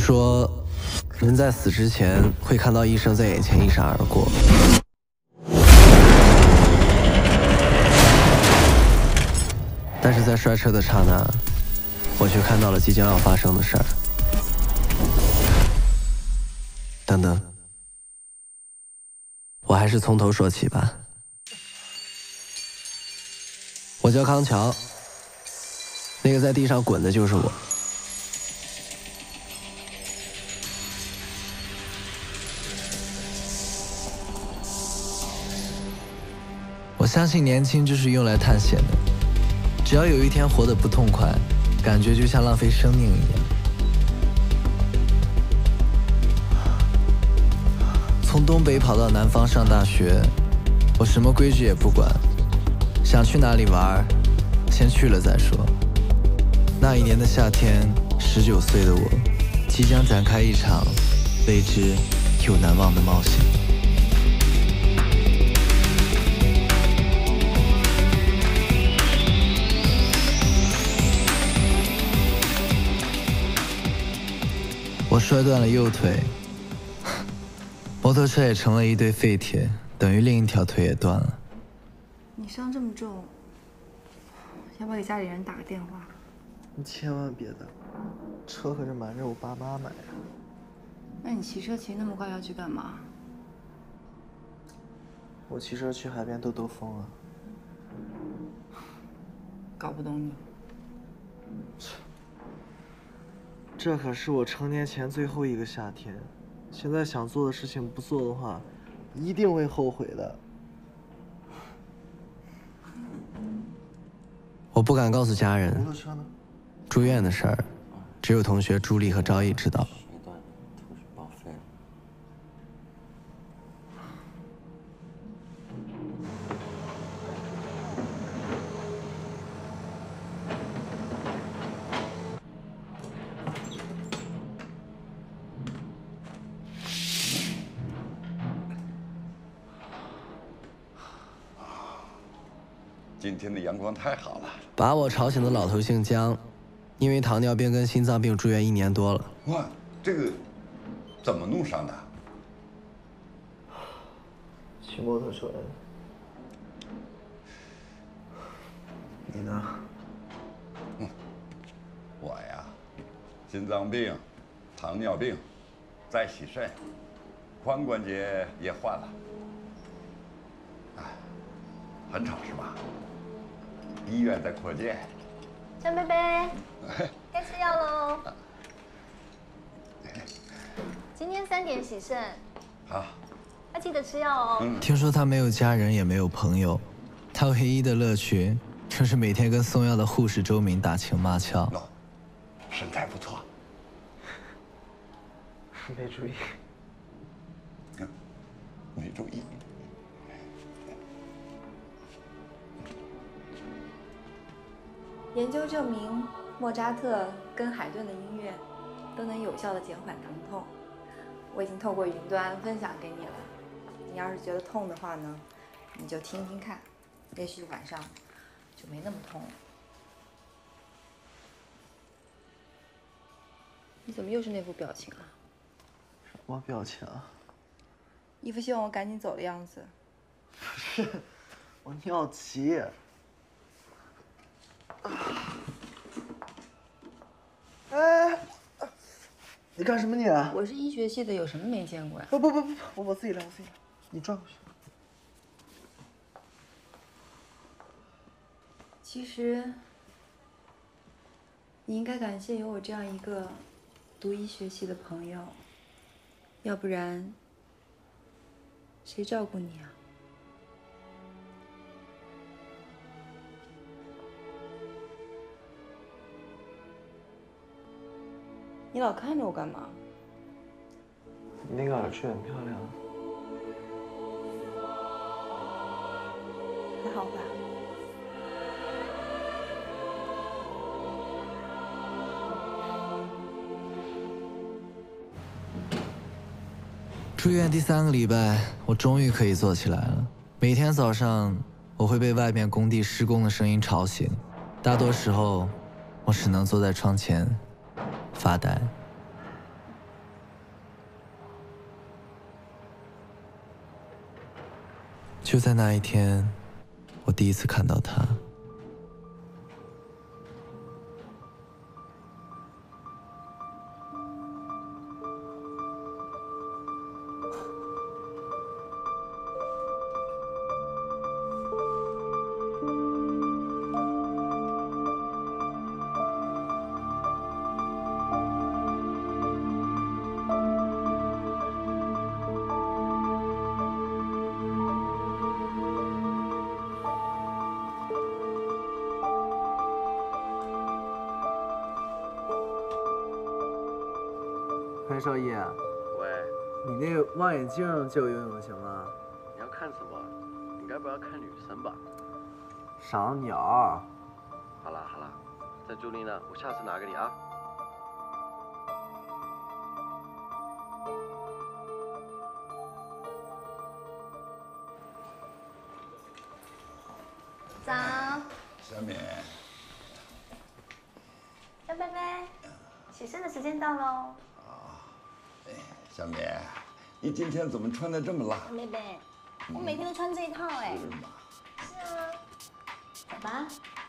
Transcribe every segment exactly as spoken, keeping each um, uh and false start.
说，人在死之前会看到医生在眼前一闪而过。但是在摔车的刹那，我却看到了即将要发生的事儿。等等，我还是从头说起吧。我叫康桥，那个在地上滚的就是我。我相信年轻就是用来探险的，只要有一天活得不痛快，感觉就像浪费生命一样。从东北跑到南方上大学，我什么规矩也不管，想去哪里玩，先去了再说。那一年的夏天，十九岁的我，即将展开一场未知又难忘的冒险。我摔断了右腿，摩托车也成了一堆废铁，等于另一条腿也断了。 你伤这么重，要不要给家里人打个电话？ 你千万别的，车可是瞒着我爸妈买的。 那你骑车骑那么快要去干嘛？ 我骑车去海边兜兜风啊。 搞不懂你。 这可是我成年前最后一个夏天，现在想做的事情不做的话，一定会后悔的。 我不敢告诉家人， 摩托车呢？ 住院的事儿，只有同学朱莉和赵毅知道。 今天的阳光太好了。 把我吵醒的老头姓姜，因为糖尿病跟心脏病住院一年多了。 哇，这个怎么弄伤的？ 骑摩托车的。你呢？ 嗯，我呀，心脏病、糖尿病，再洗肾，髋关节也换了。哎，很吵是吧？医院在扩建。 张贝贝，该吃药喽。今天三点洗肾。 好。 要记得吃药哦。 嗯、听说他没有家人，也没有朋友，他唯一的乐趣就是每天跟送药的护士周敏打情骂俏。 喏，身材不错。 没注意。 嗯，没注意。 研究证明，莫扎特跟海顿的音乐都能有效的减缓疼痛。我已经透过云端分享给你了，你要是觉得痛的话呢，你就听听看，也许晚上就没那么痛了。你怎么又是那副表情啊？ 什么表情啊？ 一副希望我赶紧走的样子。 不是，我尿急。哎，你干什么你？ 我是医学系的，有什么没见过呀？ 不不不不，我我自己来，我自己来。你转过去。 其实，你应该感谢有我这样一个读医学系的朋友，要不然谁照顾你啊？你老看着我干嘛？ 你那个耳坠很漂亮。 还好吧。 住院第三个礼拜，我终于可以坐起来了。每天早上，我会被外面工地施工的声音吵醒，大多时候，我只能坐在窗前发呆。 就在那一天，我第一次看到他。 潘少爷， 喂， 你那个望远镜借我用用行吗？ 你要看什么？你该不要看女生吧？ 赏鸟。 好啦好啦，在助力呢，我下次拿给你啊。 早， 小敏， 张贝贝，起身的时间到喽。 小敏，你今天怎么穿的这么辣？ 张贝贝，我每天都穿这一套哎。 是吗？ 是啊。走吧。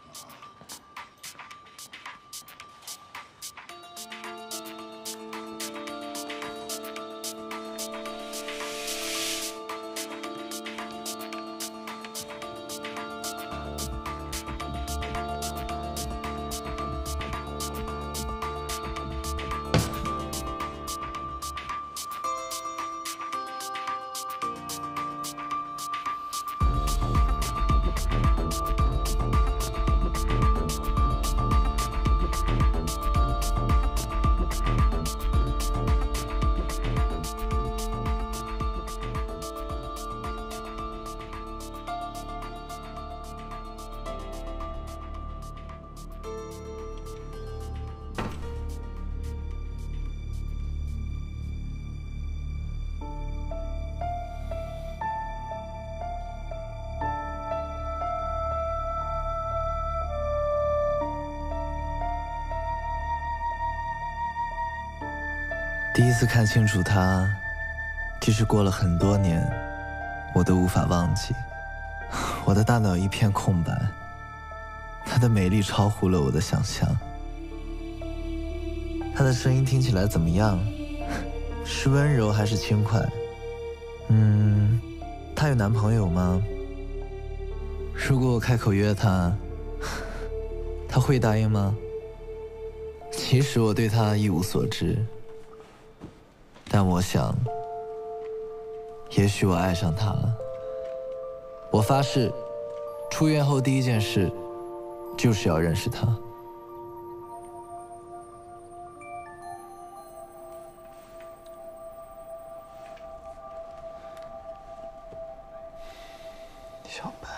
第一次看清楚她，即使过了很多年，我都无法忘记。我的大脑一片空白，她的美丽超乎了我的想象。她的声音听起来怎么样？是温柔还是轻快？嗯，她有男朋友吗？如果我开口约她，她会答应吗？其实我对她一无所知。但我想，也许我爱上他了。我发誓，出院后第一件事，就是要认识他。小白。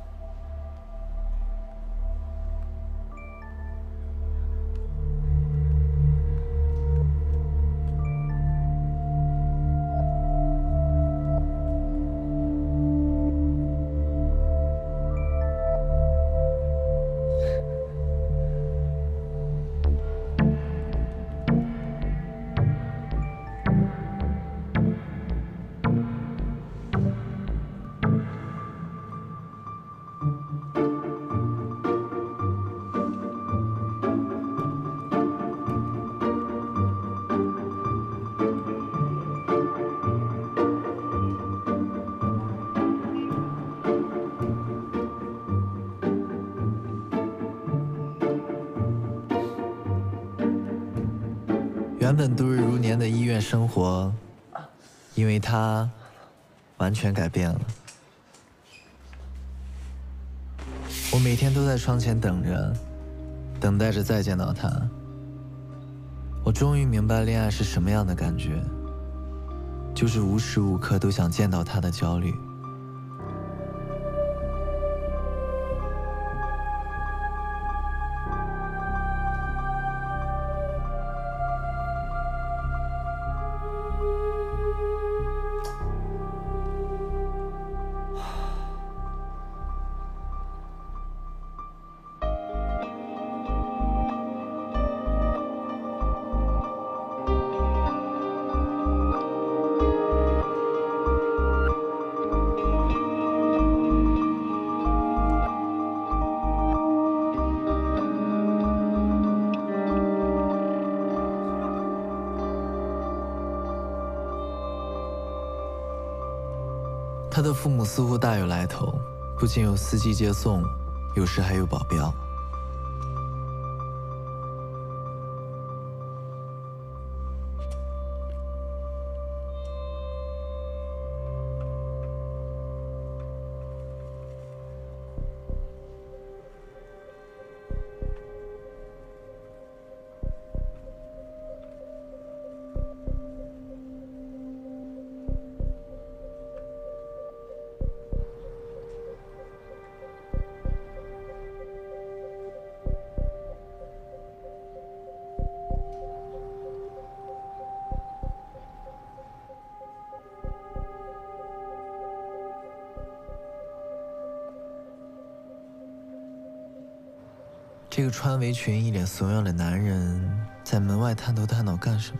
原本度日如年的医院生活，因为他完全改变了。我每天都在窗前等着，等待着再见到他。我终于明白恋爱是什么样的感觉，就是无时无刻都想见到他的焦虑。 他的父母似乎大有来头，不仅有司机接送，有时还有保镖。这个穿围裙、一脸怂样的男人，在门外探头探脑干什么？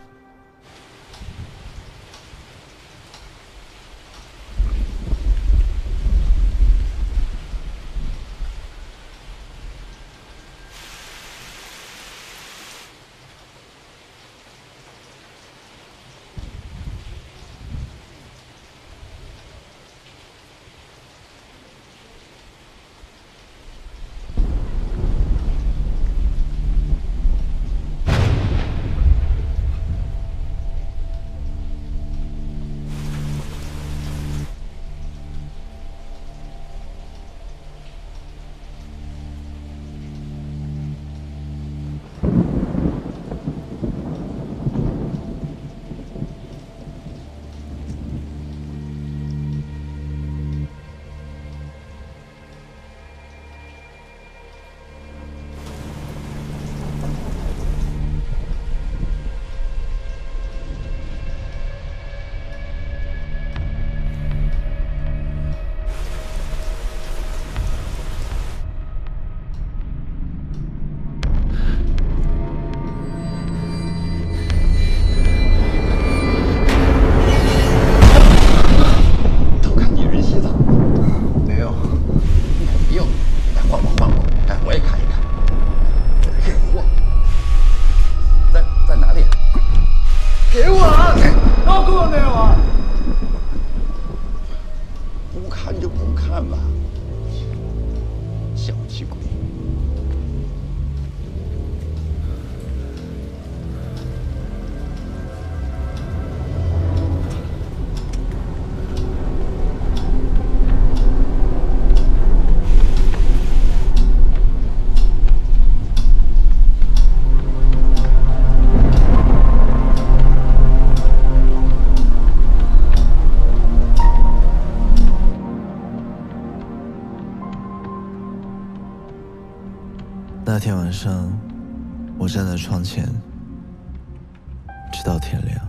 那天晚上，我站在窗前，直到天亮。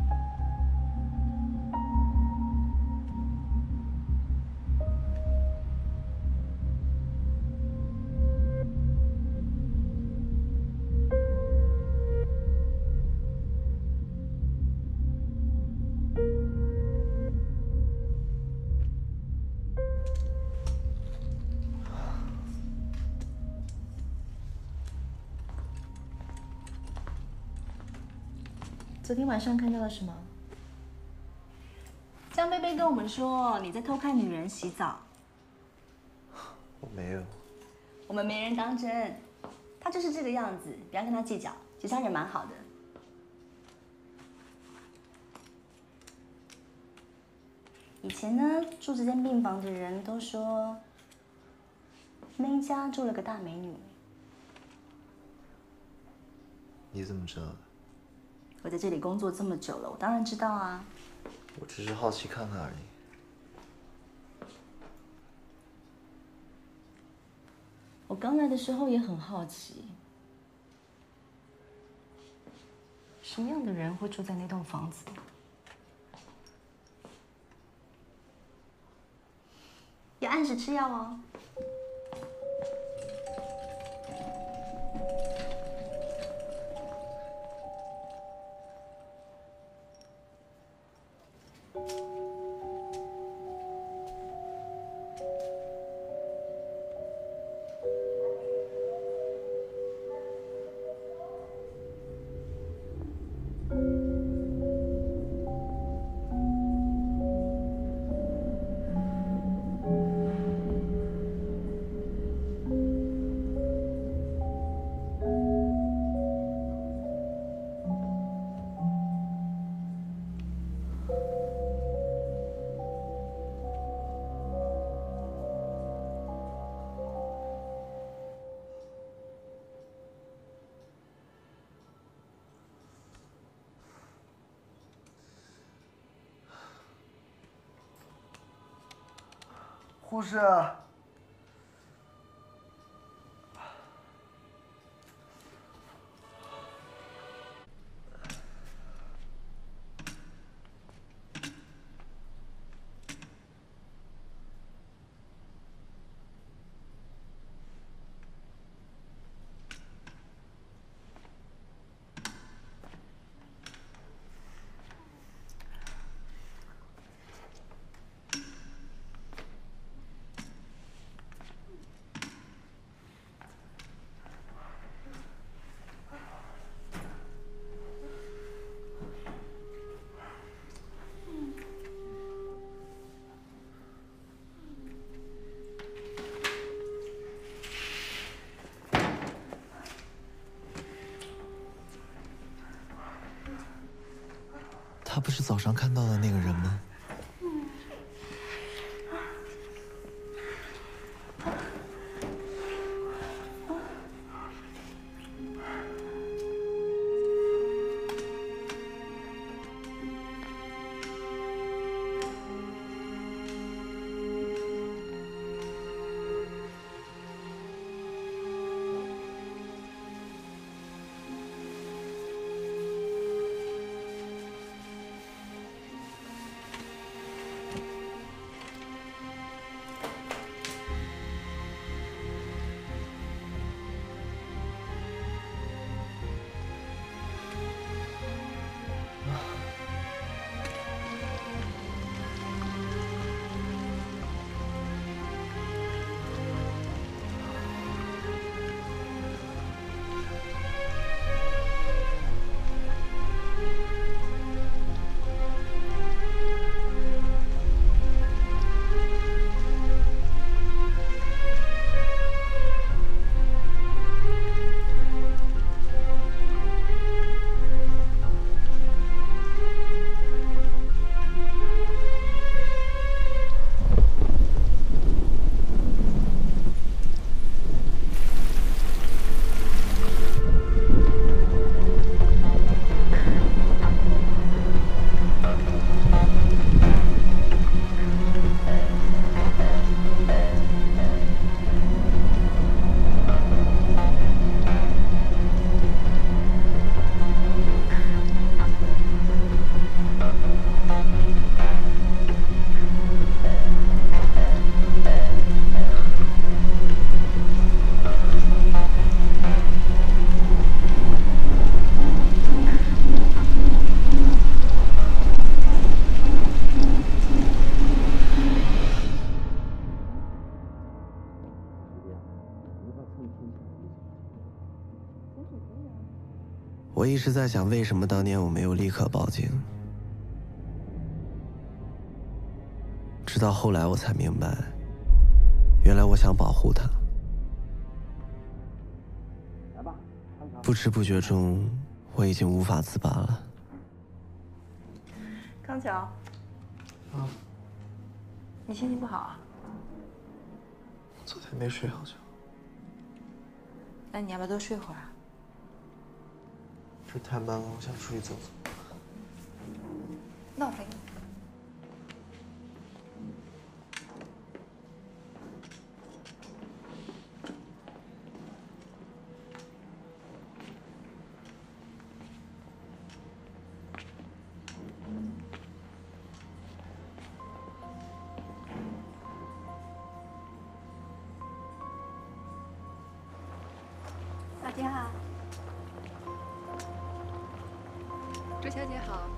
昨天晚上看到了什么？江贝贝跟我们说你在偷看女人洗澡。 我没有。 我们没人当真，他就是这个样子，不要跟他计较。其实他人蛮好的。以前呢，住这间病房的人都说，那家住了个大美女。 你怎么知道的？ 我在这里工作这么久了，我当然知道啊。 我只是好奇看看而已。 我刚来的时候也很好奇，什么样的人会住在那栋房子？要按时吃药哦。 护士， 他不是早上看到的那个人吗？我一直在想，为什么当年我没有立刻报警，直到后来我才明白，原来我想保护他。不知不觉中，我已经无法自拔了。 康桥， 啊， 你心情不好啊？ 昨天没睡好觉。 那你要不要多睡会儿啊？ 这太闷了，我想出去走走。 那我陪你。 大家好， 朱小姐好。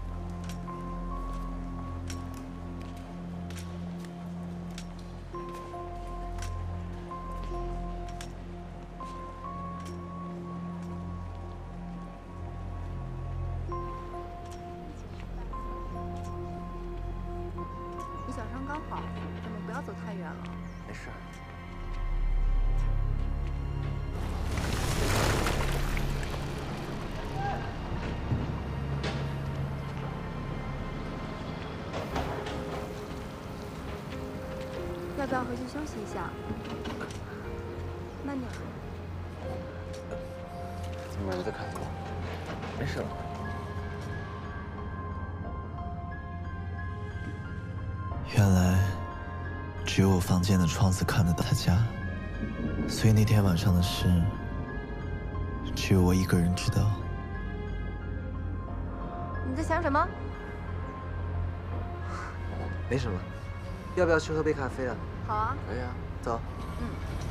你小伤刚好，咱们不要走太远了。 没事。 要不要回去休息一下？慢点。 怎么你在看什么？ 没事了。原来，只有我房间的窗子看得到他家，所以那天晚上的事，只有我一个人知道。 你在想什么？ 没什么，要不要去喝杯咖啡啊？ 好啊。 可以啊。 走。 嗯。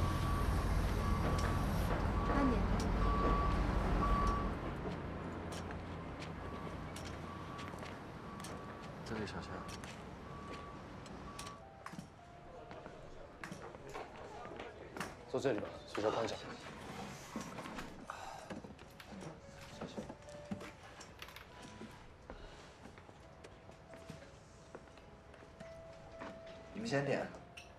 慢点。 这里，小夏。坐这里吧，睡觉光脚。谢谢。 你们先点。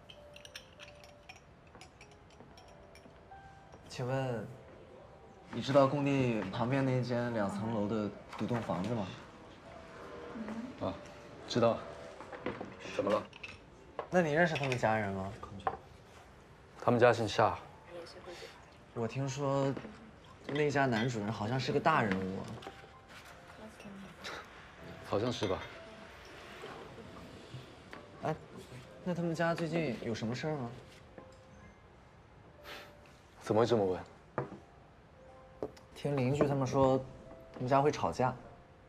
请问，你知道工地旁边那间两层楼的独栋房子吗？ 啊，知道。怎么了？ 那你认识他们家人吗？ 他们家姓夏。 我听说，那家男主人好像是个大人物。 好像是吧。 哎，那他们家最近有什么事儿吗？ 怎么会这么问？ 听邻居他们说，他们家会吵架。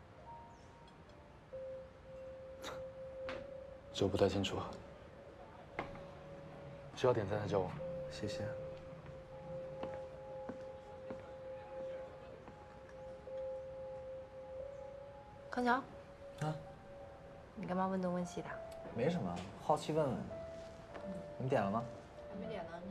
这我不太清楚。需要点赞再叫我。 谢谢。 康桥， 啊？ 你干嘛问东问西的？ 没什么，好奇问问。你点了吗？ 还没点呢。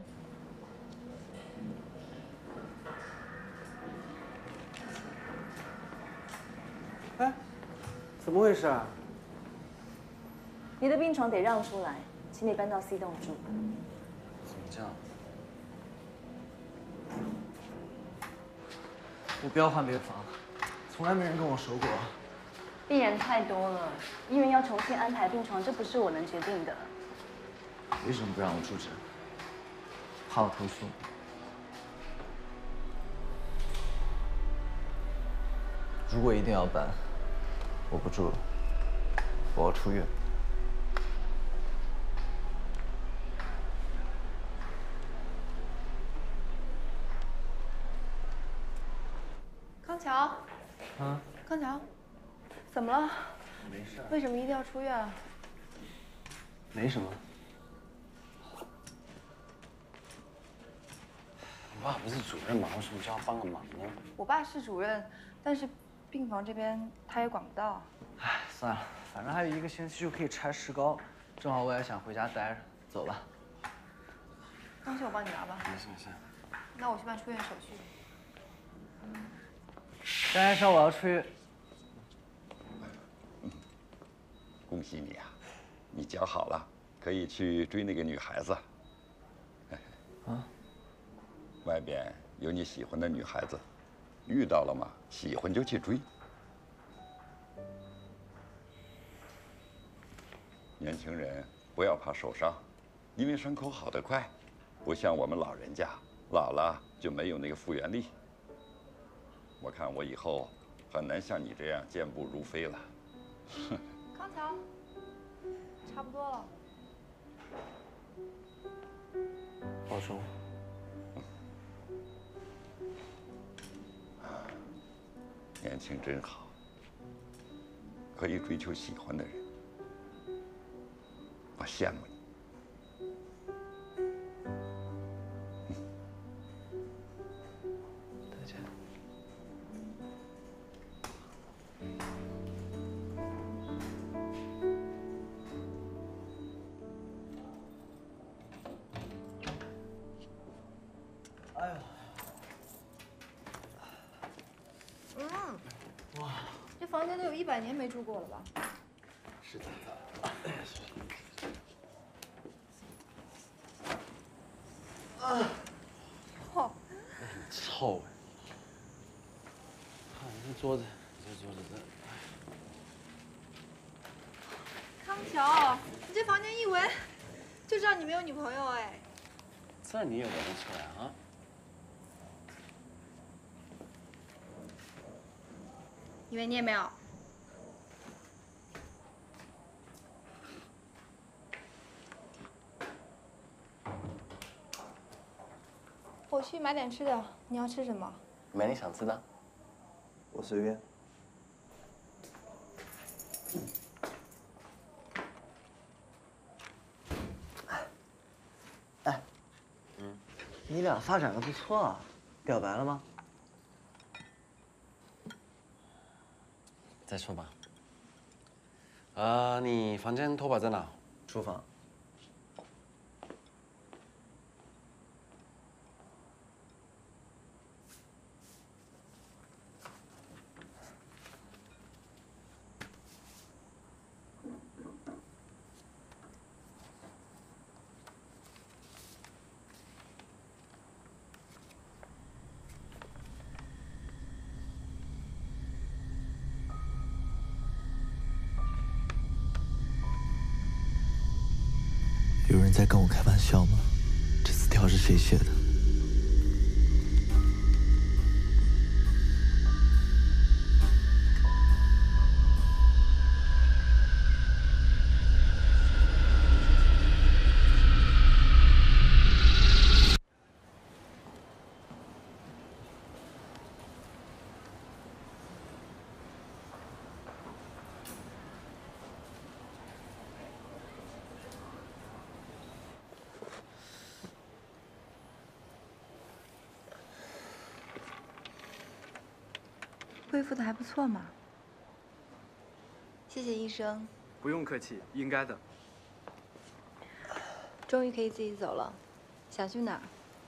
哎，怎么回事啊？ 你的病床得让出来，请你搬到 C 栋住。 怎么这样？ 我不要换病房，从来没人跟我说过。 病人太多了，医院要重新安排病床，这不是我能决定的。 为什么不让我住这？怕我投诉？如果一定要搬，我不住了，我要出院。 康桥， 啊？ 康桥，怎么了？ 没事。 为什么一定要出院啊？ 没什么。 我爸不是主任吗？为什么叫他帮个忙呢？ 我爸是主任，但是病房这边他也管不到。 唉，算了，反正还有一个星期就可以拆石膏，正好我也想回家待着。走吧。 东西我帮你拿吧。 没事没事。 那我去办出院手续。 张先生，我要出去。 恭喜你啊，你脚好了，可以去追那个女孩子。 啊？ 外边有你喜欢的女孩子，遇到了嘛，喜欢就去追。年轻人不要怕受伤，因为伤口好得快，不像我们老人家，老了就没有那个复原力。我看我以后很难像你这样健步如飞了。 康桥，差不多了。 保重。 年轻真好，可以追求喜欢的人，我羡慕你。 再见。哎呦！ 嗯。哇，这房间都有一百年没住过了吧？ 是的。 啊！嚯！ 很臭哎。看这桌子，这桌子这。 康桥，你这房间一闻就知道你没有女朋友哎。 这你也闻得出来啊？ 以为你也没有？我去买点吃的，你要吃什么？ 买你想吃的。 我随便。哎，嗯，你俩发展的不错啊，表白了吗？ 再说吧。啊，你房间拖把在哪？ 厨房。 有人在跟我开玩笑吗？这字条是谁写的？ 恢复的还不错嘛。谢谢医生。 不用客气，应该的。 终于可以自己走了，想去哪儿？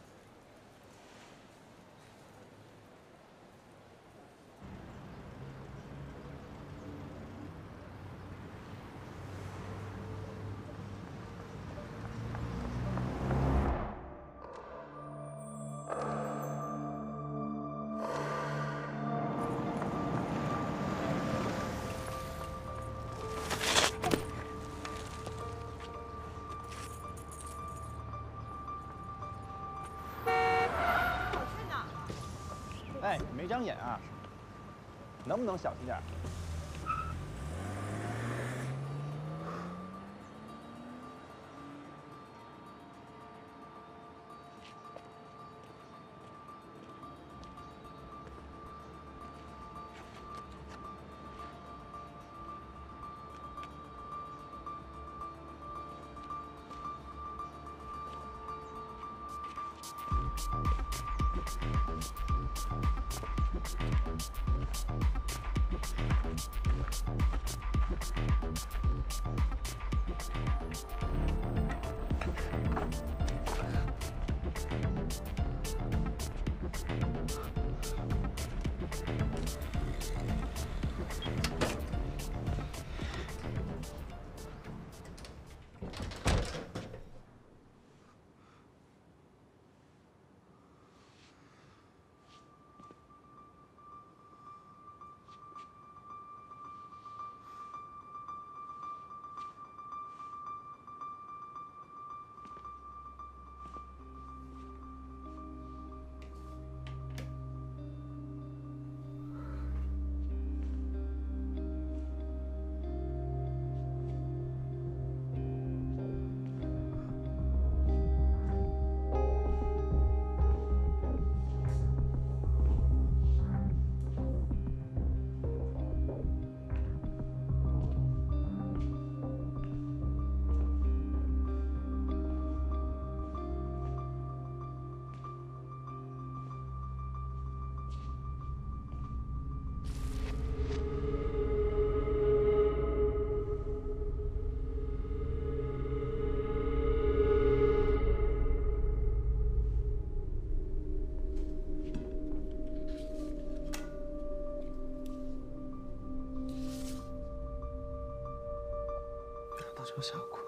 哎，没长眼啊！能不能小心点？ 大就瞎困。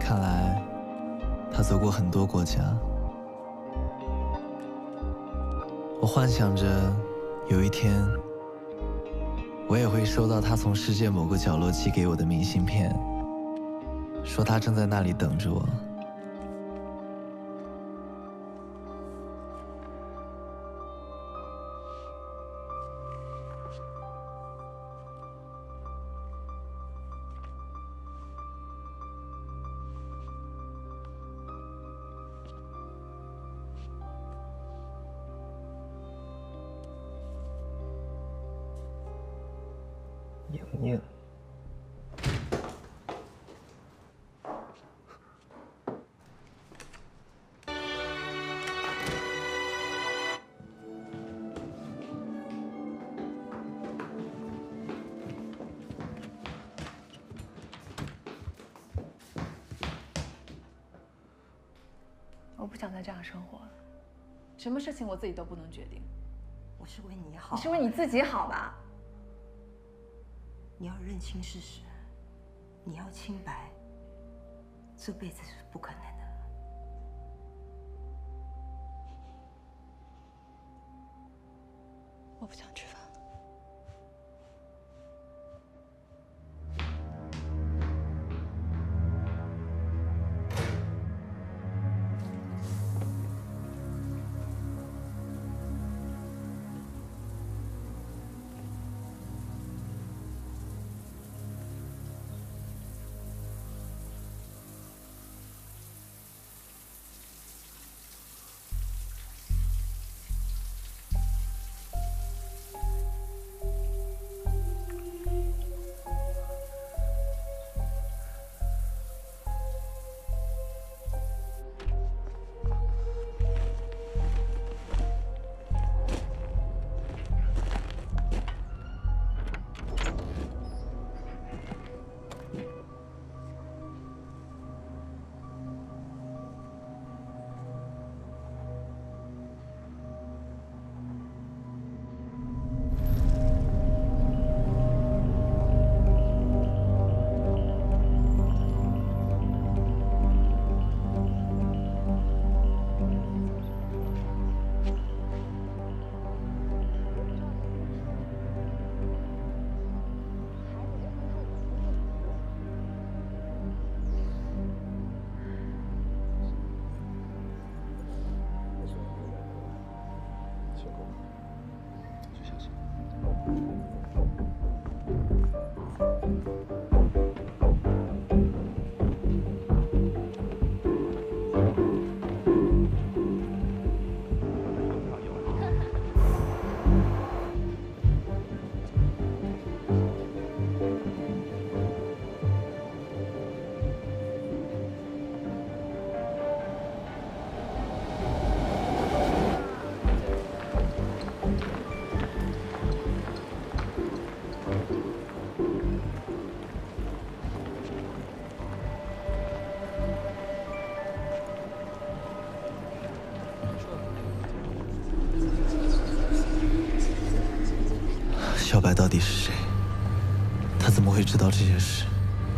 看来，他走过很多国家。我幻想着，有一天，我也会收到他从世界某个角落寄给我的明信片，说他正在那里等着我。 莹莹， 我不想再这样生活了。什么事情我自己都不能决定。 我是为你好。 你是为你自己好吧？ 你要认清事实，你要清白，这辈子是不可能的。 我不想吃饭。 小白到底是谁？他怎么会知道这些事？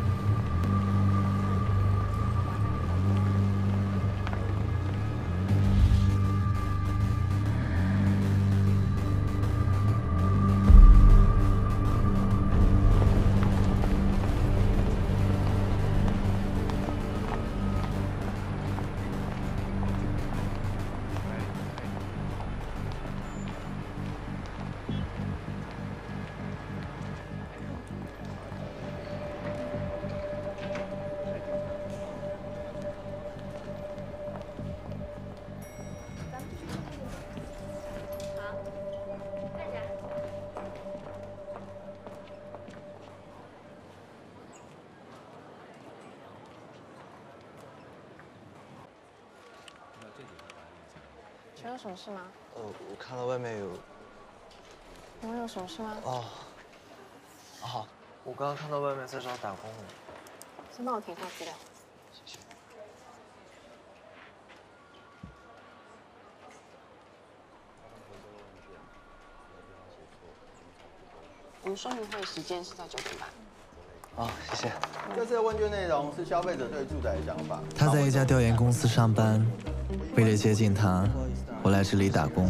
请有什么事吗？ 呃，我看到外面有。 我有什么事吗？ 哦。哦，我刚刚看到外面在找打工的。 先帮我填下资料。 谢谢。 我们说明会时间是在九点半。 好，谢谢。 这次的问卷内容是消费者对住宅的想法。 他在一家调研公司上班，为了接近他，我来这里打工。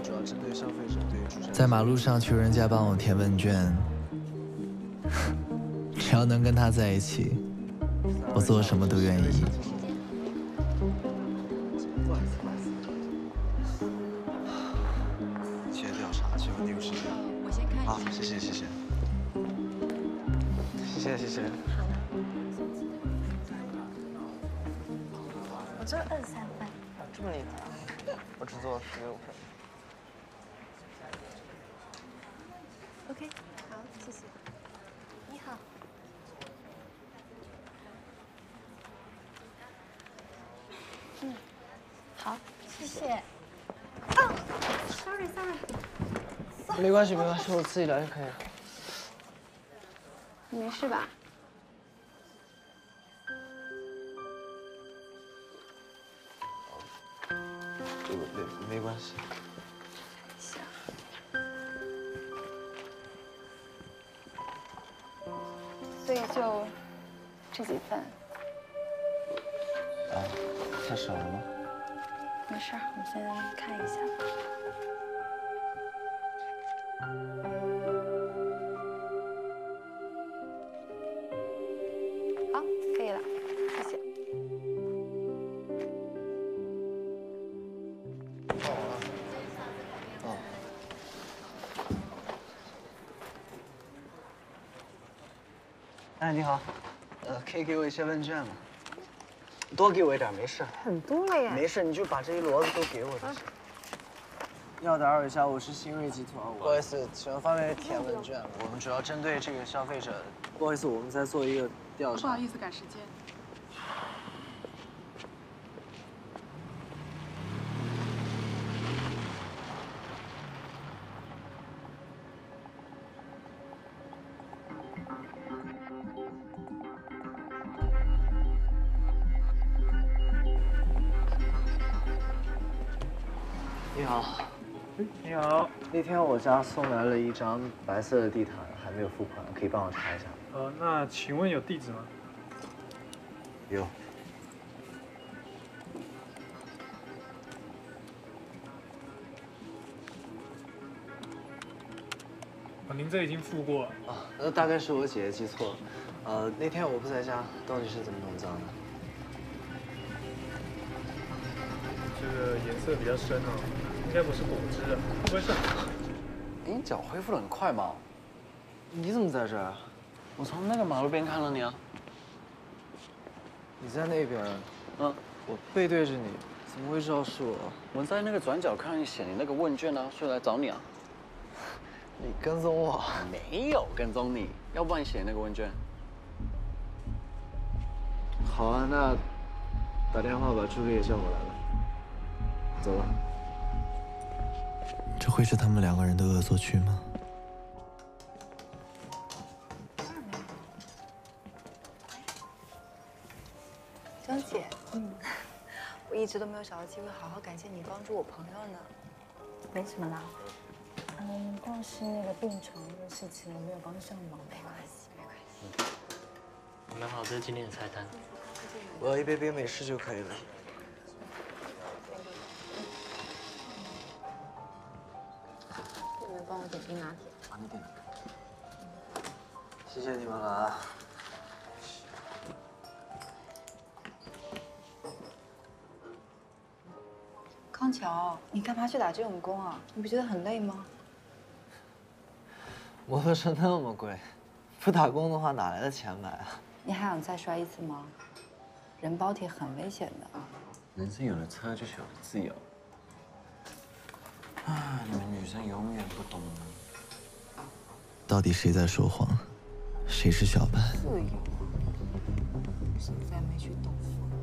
在马路上求人家帮我填问卷，只要能跟他在一起，我做什么都愿意。 接调查，请问你有时间？ 我先看一下。 好，谢谢谢谢。谢谢谢谢。 好的。我做二十三分。 这么厉害啊！我只做了十六分。 OK， 好，谢谢。你好。嗯，好，谢谢。哦 ，sorry sorry。 没关系没关系，我自己来就可以了。 你没事吧？ 这个没没关系。 所以就这几份。 啊，太少了吗？ 没事儿，我们先看一下。好，可以了，谢谢。 哦。 哎，你好，呃，可以给我一些问卷吗？多给我一点，没事。 很多了呀。 没事，你就把这一摞子都给我就行。要打扰一下，我是新锐集团。不好意思，请问方便填问卷？我们主要针对这个消费者。不好意思，我们在做一个调查。 不好意思，赶时间。 你好，你好。那天我家送来了一张白色的地毯，还没有付款，可以帮我查一下吗？ 呃，那请问有地址吗？ 有。 啊，您这已经付过了。 啊，那大概是我姐姐记错了。呃，那天我不在家，到底是怎么弄脏的？ 这个颜色比较深哦，应该不是果汁啊，会不会是？ 你脚恢复的很快嘛？ 你怎么在这儿？ 我从那个马路边看到你啊。 你在那边？ 嗯， 我背对着你，怎么会知道是我？ 我在那个转角看你写你那个问卷啊，所以来找你啊。 你跟踪我？ 没有跟踪你，要不然你写那个问卷。 好啊，那打电话把助理也叫过来了。 走了。 这会是他们两个人的恶作剧吗？ 张姐，嗯，我一直都没有找到机会好好感谢你帮助我朋友呢。 没什么啦。嗯，倒是那个病床的事情我没有帮上忙。 没关系，没关系。 你们好，这是今天的菜单。 我要一杯冰美式就可以了。 你们帮我点冰拿铁。 好，你点。谢谢你们了啊。 康桥，你干嘛去打这种工啊？你不觉得很累吗？ 摩托车那么贵，不打工的话哪来的钱买啊？ 你还想再摔一次吗？人包铁很危险的。 人生有了车就是有了自由。 啊，你们女生永远不懂。 到底谁在说谎？谁是小白？ 自由，现在没去懂。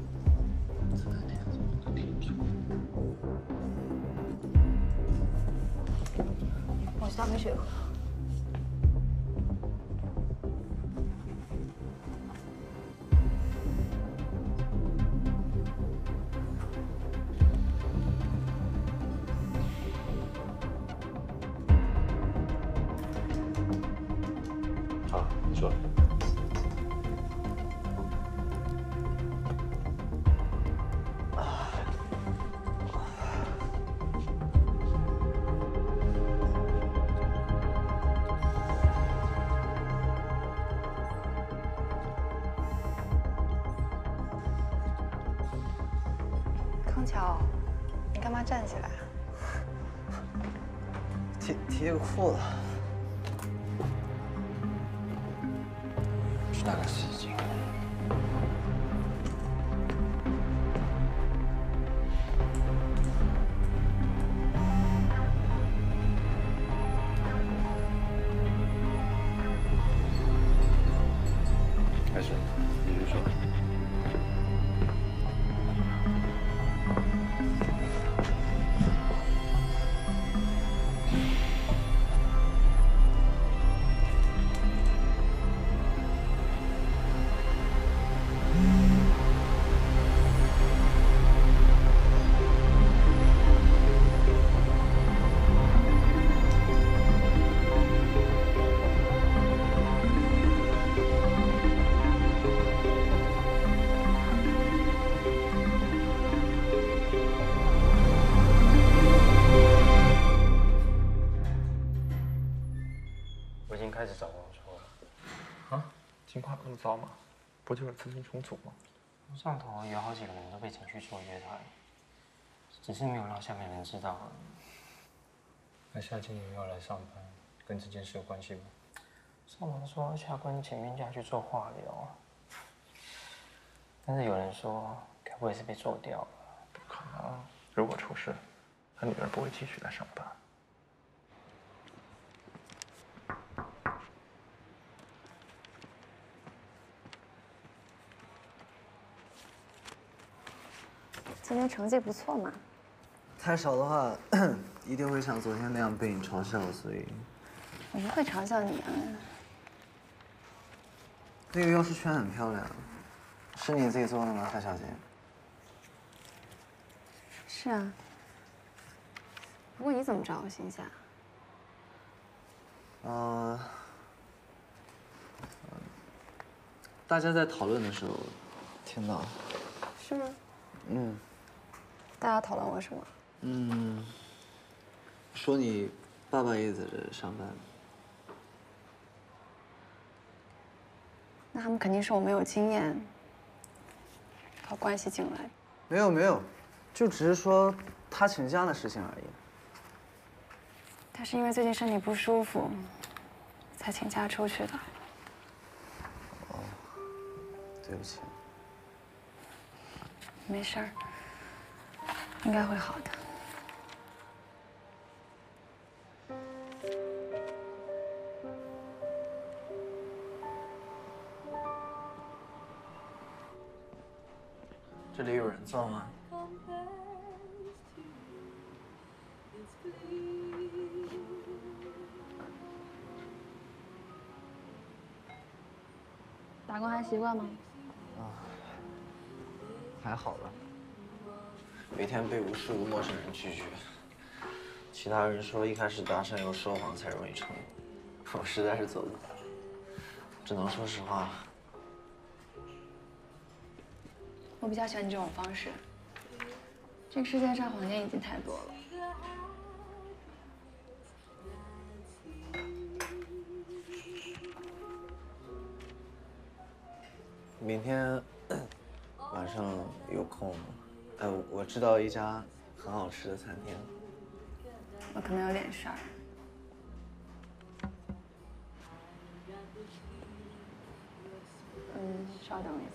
我去倒杯水喝。 好，你说。 康桥，你干嘛站起来啊？ 提提个裤子。 是那个事情。 开始，继续说。 我已经开始找工作了。 啊？情况有那么糟吗？不就是资金重组吗？ 上头有好几个人都被请去做约谈，只是没有让下面人知道而已。那夏经理要来上班，跟这件事有关系吗？上头说下官请病假去做化疗，但是有人说该不会是被做掉了？ 不可能！如果出事，他女儿不会继续来上班。 今天成绩不错嘛。 太少的话，一定会像昨天那样被你嘲笑，所以。 我不会嘲笑你啊。 那个钥匙圈很漂亮，是你自己做的吗，蔡小姐？ 是啊。不过你怎么知道我姓夏？ 呃，大家在讨论的时候听到。 是吗？ 嗯。 大家讨论我什么？ 嗯，说你爸爸也在这上班。 那他们肯定是我没有经验，靠关系进来。 没有没有，就只是说他请假的事情而已。 他是因为最近身体不舒服，才请假出去的。 哦，对不起。 没事儿。 应该会好的。 这里有人造吗？ 打工还习惯吗？ 啊，还好吧。 每天被无数个陌生人拒绝，其他人说一开始搭讪要说谎才容易成功，我实在是做不到，只能说实话。 我比较喜欢你这种方式。这个世界上谎言已经太多了。 明天晚上有空吗？ 呃，我知道一家很好吃的餐厅。 我可能有点事儿。嗯，稍等一下。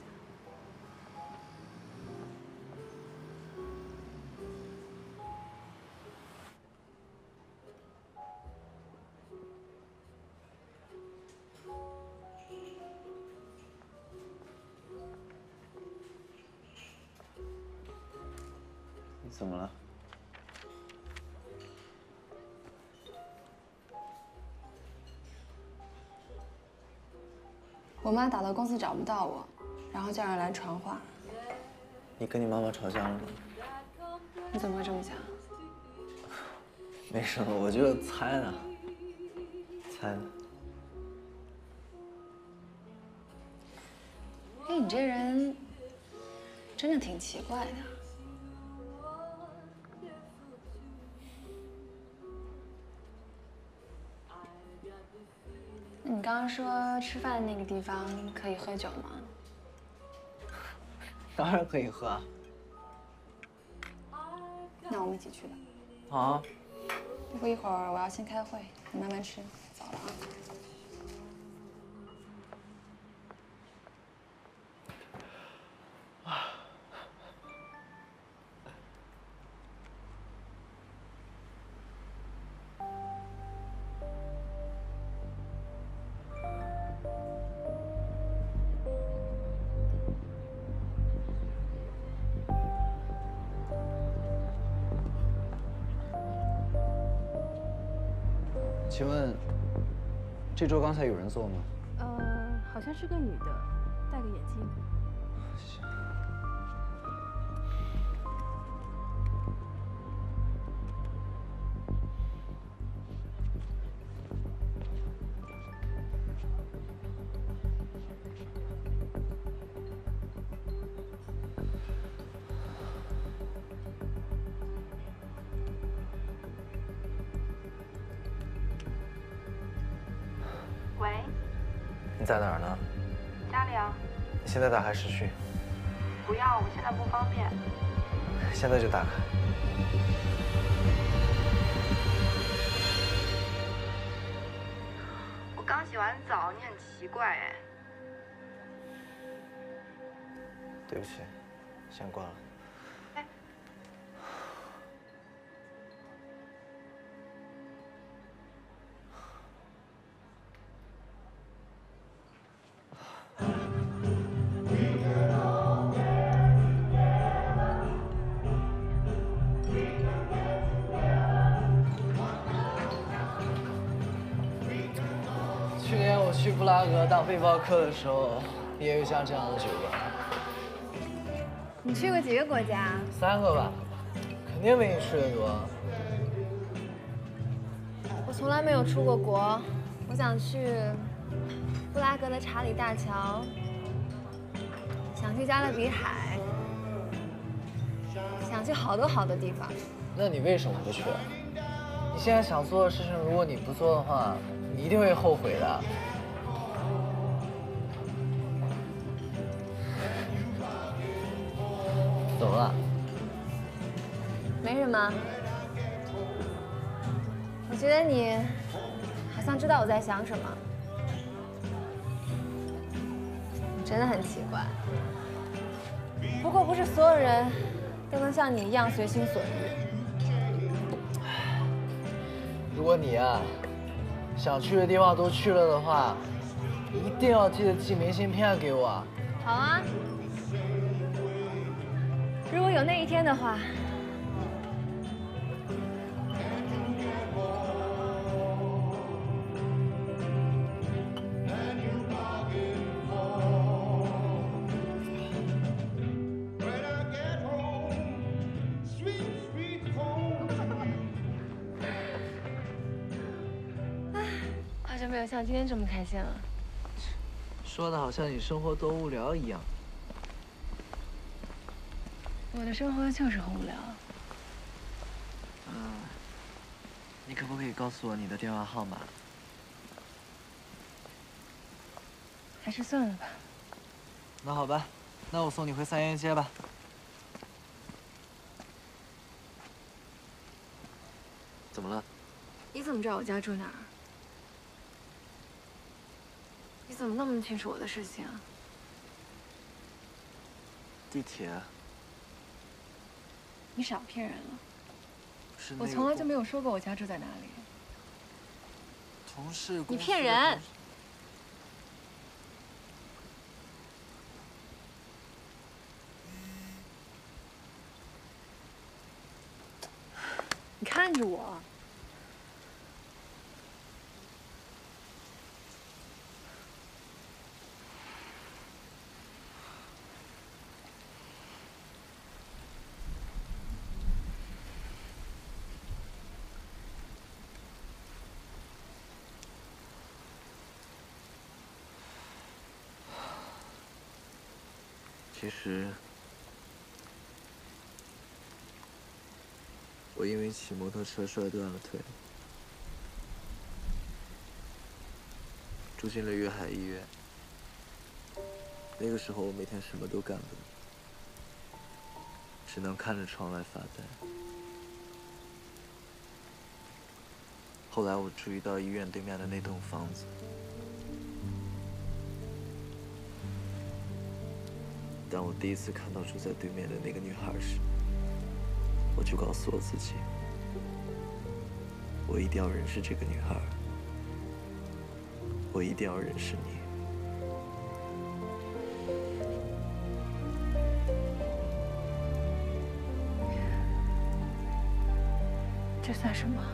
你怎么了？ 我妈打到公司找不到我，然后叫人来传话。 你跟你妈妈吵架了吗？ 你怎么会这么想？ 没什么，我就猜呢，猜呢。 哎，你这人真的挺奇怪的。那你刚刚说吃饭那个地方可以喝酒吗？ 当然可以喝啊。 那我们一起去吧。 好啊。 不过一会儿我要先开会，你慢慢吃。走了啊。 请问，这桌刚才有人坐吗？ 呃，好像是个女的，戴个眼镜。 喂， 你在哪儿呢？ 家里啊。 你现在打开视讯。 不要，我现在不方便。 现在就打开。 我刚洗完澡，你很奇怪哎。 对不起，先关了。 哎。 去年我去布拉格当背包客的时候，也有像这样的酒馆。 你去过几个国家？ 三个吧，肯定没你去的多。 我从来没有出过国，我想去布拉格的查理大桥，想去加勒比海，想去好多好多地方。 那你为什么不去？你现在想做的事情，如果你不做的话，你一定会后悔的。怎么了？ 没什么。我觉得你好像知道我在想什么，真的很奇怪。不过不是所有人都能像你一样随心所欲。 如果你啊想去的地方都去了的话，一定要记得寄明信片给我。 好啊，如果有那一天的话。 好久没有像今天这么开心了。 说的好像你生活多无聊一样。 我的生活就是很无聊。 嗯，你可不可以告诉我你的电话号码？ 还是算了吧。 那好吧，那我送你回三元街吧。怎么了？ 你怎么知道我家住哪儿？ 你怎么那么清楚我的事情啊？ 地铁。 你少骗人了！ 是我从来就没有说过我家住在哪里。 同事。 你骗人！你看着我。 其实，我因为骑摩托车摔断了腿，住进了粤海医院。那个时候我每天什么都干不了，只能看着窗外发呆。 后来我注意到医院对面的那栋房子，当我第一次看到住在对面的那个女孩时，我就告诉我自己，我一定要认识这个女孩，我一定要认识你。 这算什么？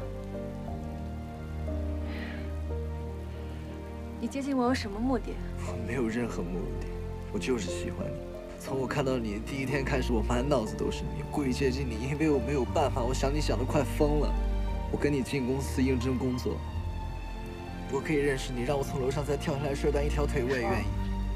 你接近我有什么目的？ 我没有任何目的，我就是喜欢你。从我看到你的第一天开始，我满脑子都是你，故意接近你，因为我没有办法，我想你想得快疯了。我跟你进公司应征工作，我可以认识你，让我从楼上再跳下来摔断一条腿，我也愿意。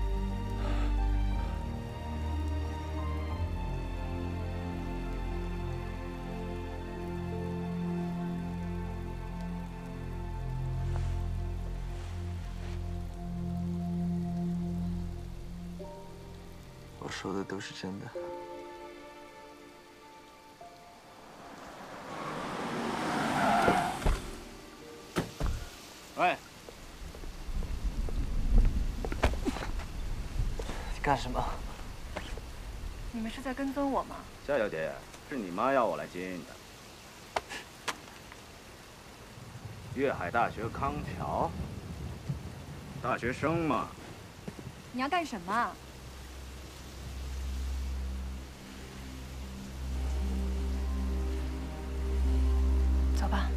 我说的都是真的。 喂， 你干什么？ 你们是在跟踪我吗？ 夏小姐，是你妈要我来接你的。粤海大学康桥，大学生嘛。 你要干什么？ 走吧。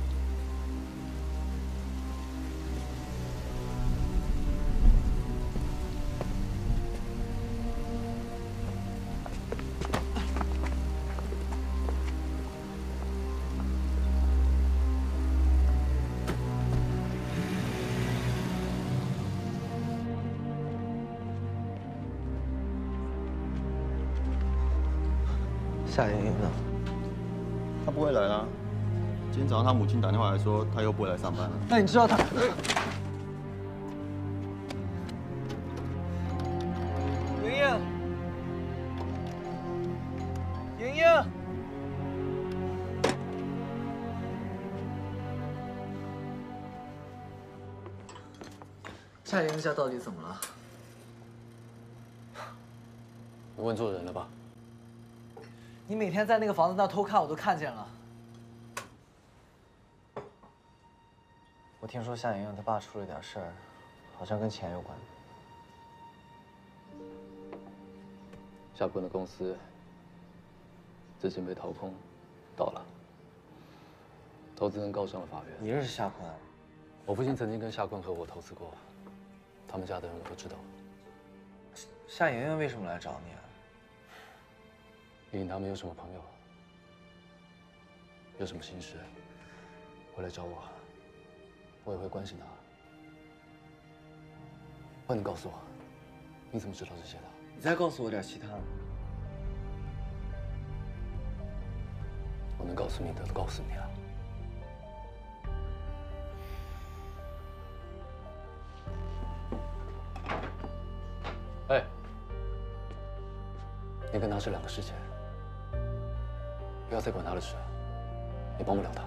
夏莹莹呢？ 她不会来啦。 今天早上他母亲打电话来说，他又不会来上班了。 那你知道他？莹莹，莹莹，夏莹莹家到底怎么了？ 你问错人了吧？ 你每天在那个房子那偷看，我都看见了。 我听说夏莹莹她爸出了点事儿，好像跟钱有关。 夏坤的公司资金被掏空，倒了，投资人告上了法院。 你认识夏坤？ 我父亲曾经跟夏坤合伙投资过，他们家的人我都知道。 夏莹莹为什么来找你啊？ 莹莹他们有什么朋友？有什么心事，会来找我。 我也会关心他。快点告诉我，你怎么知道这些的？ 你再告诉我点其他的。 我能告诉你的都告诉你了。哎，你跟他是两个世界，不要再管他的事，你帮不了他。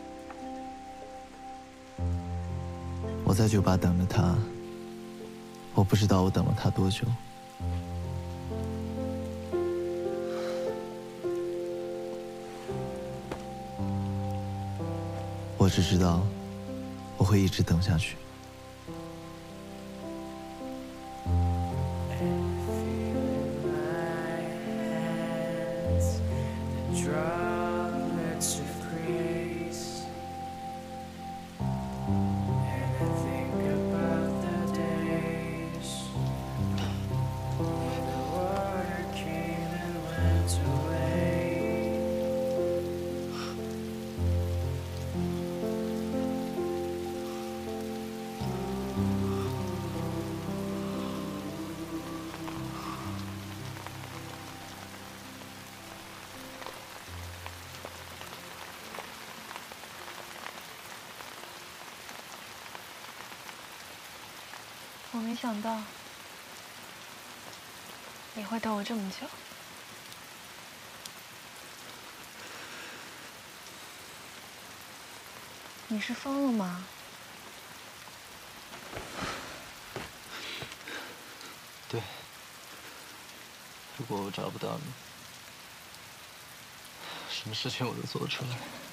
我在酒吧等着他， 我不知道我等了他多久。我只知道，我会一直等下去。 我没想到你会等我这么久。你是疯了吗？ 对。如果我找不到你，什么事情我都做得出来。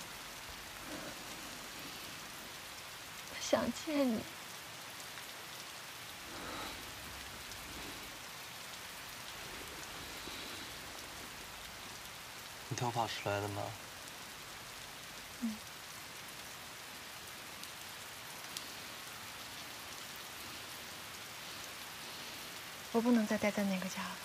我想见你。 你偷跑出来的吗？ 嗯。我不能再待在那个家了。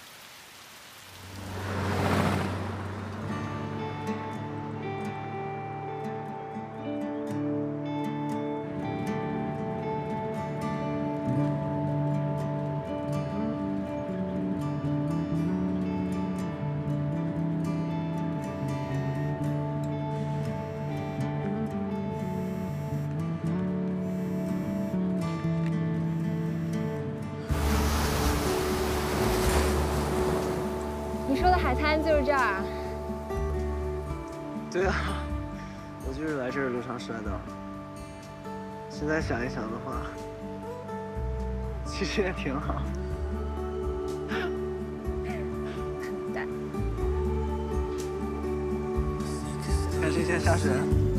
你说的海滩就是这儿？ 对啊，我就是来这儿路上摔的。现在想一想的话，其实也挺好。 蛋！ 看谁先下水。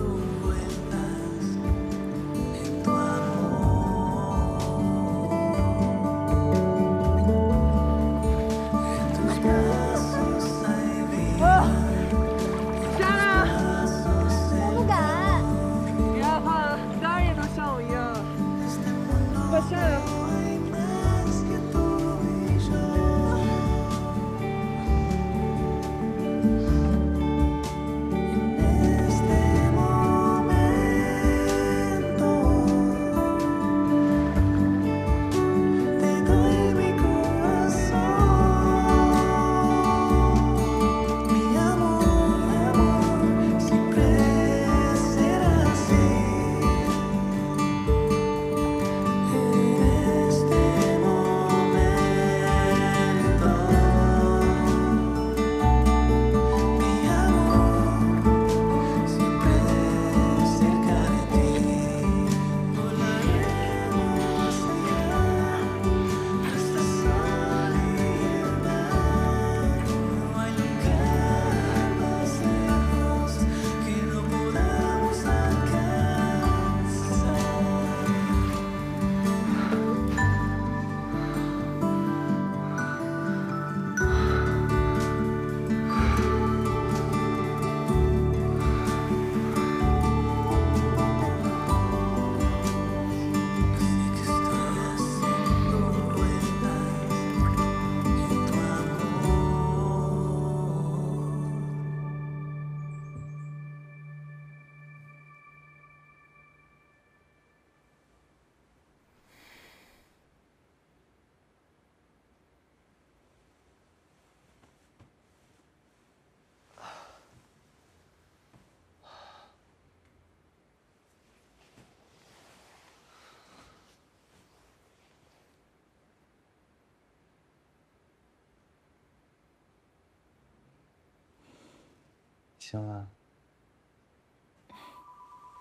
行啊。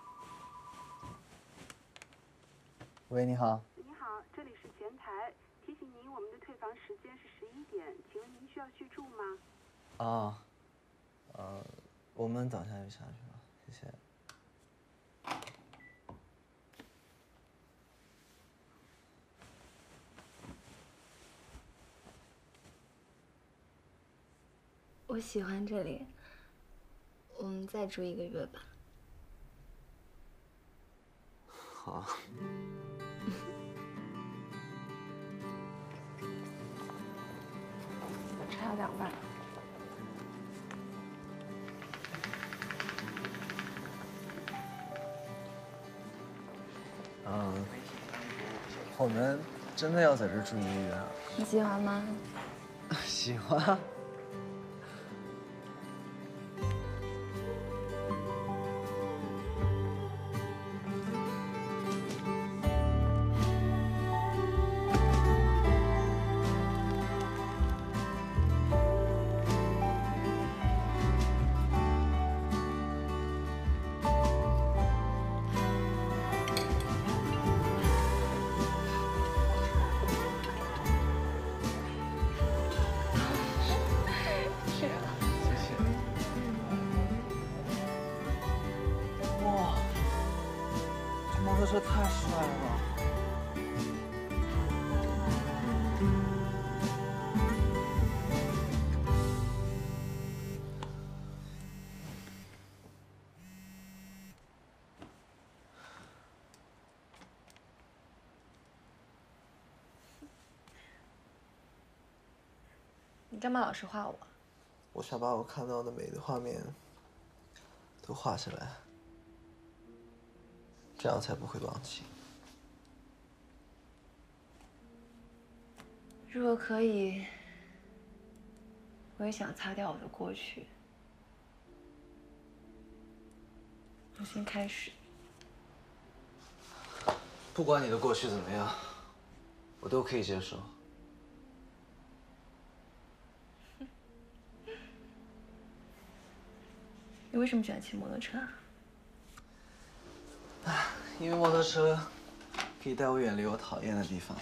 喂，你好。 你好，这里是前台，提醒信您，我们的退房时间是十一点，请问您需要续住吗？ 啊，呃，我们等下就下去了，谢谢。 我喜欢这里，我们再住一个月吧。 好。 还有两万。 嗯，我们真的要在这住一个月啊？ 你喜欢吗？ 喜欢。摩托车太帅了！ 你干嘛老是画我？ 我想把我看到的美的画面都画下来。这样才不会忘记。 如果可以，我也想擦掉我的过去，重新开始。 不管你的过去怎么样，我都可以接受。 你为什么喜欢骑摩托车啊？ 因为摩托车可以带我远离我讨厌的地方。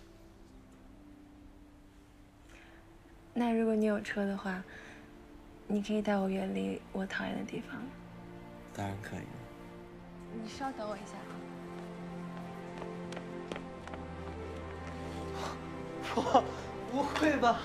那如果你有车的话，你可以带我远离我讨厌的地方。 当然可以。 你稍等我一下。 哇，不会吧？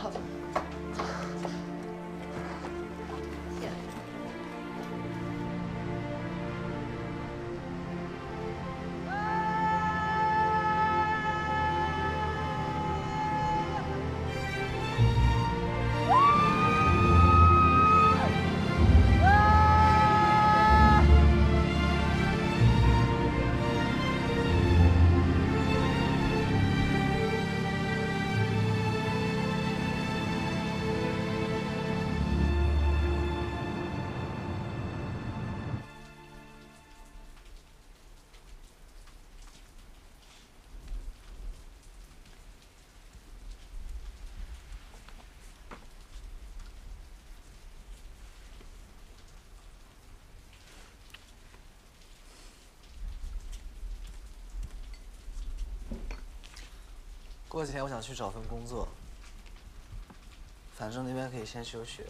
过几天我想去找份工作，反正那边可以先休学。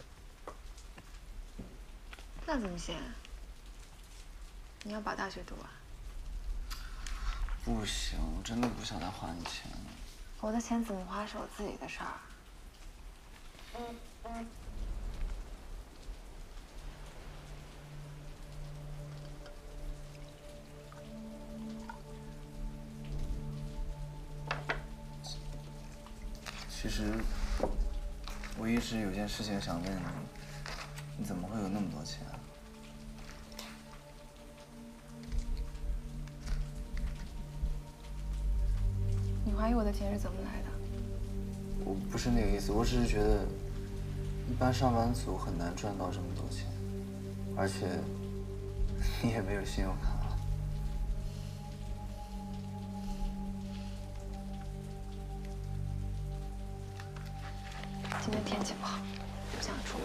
那怎么行？你要把大学读完。 不行，我真的不想再花你钱了。 我的钱怎么花是我自己的事儿。 其实，我一直有件事情想问你，你怎么会有那么多钱啊？ 你怀疑我的钱是怎么来的？ 我不是那个意思，我只是觉得，一般上班族很难赚到这么多钱，而且你也没有信用卡。 今天天气不好，不想出门。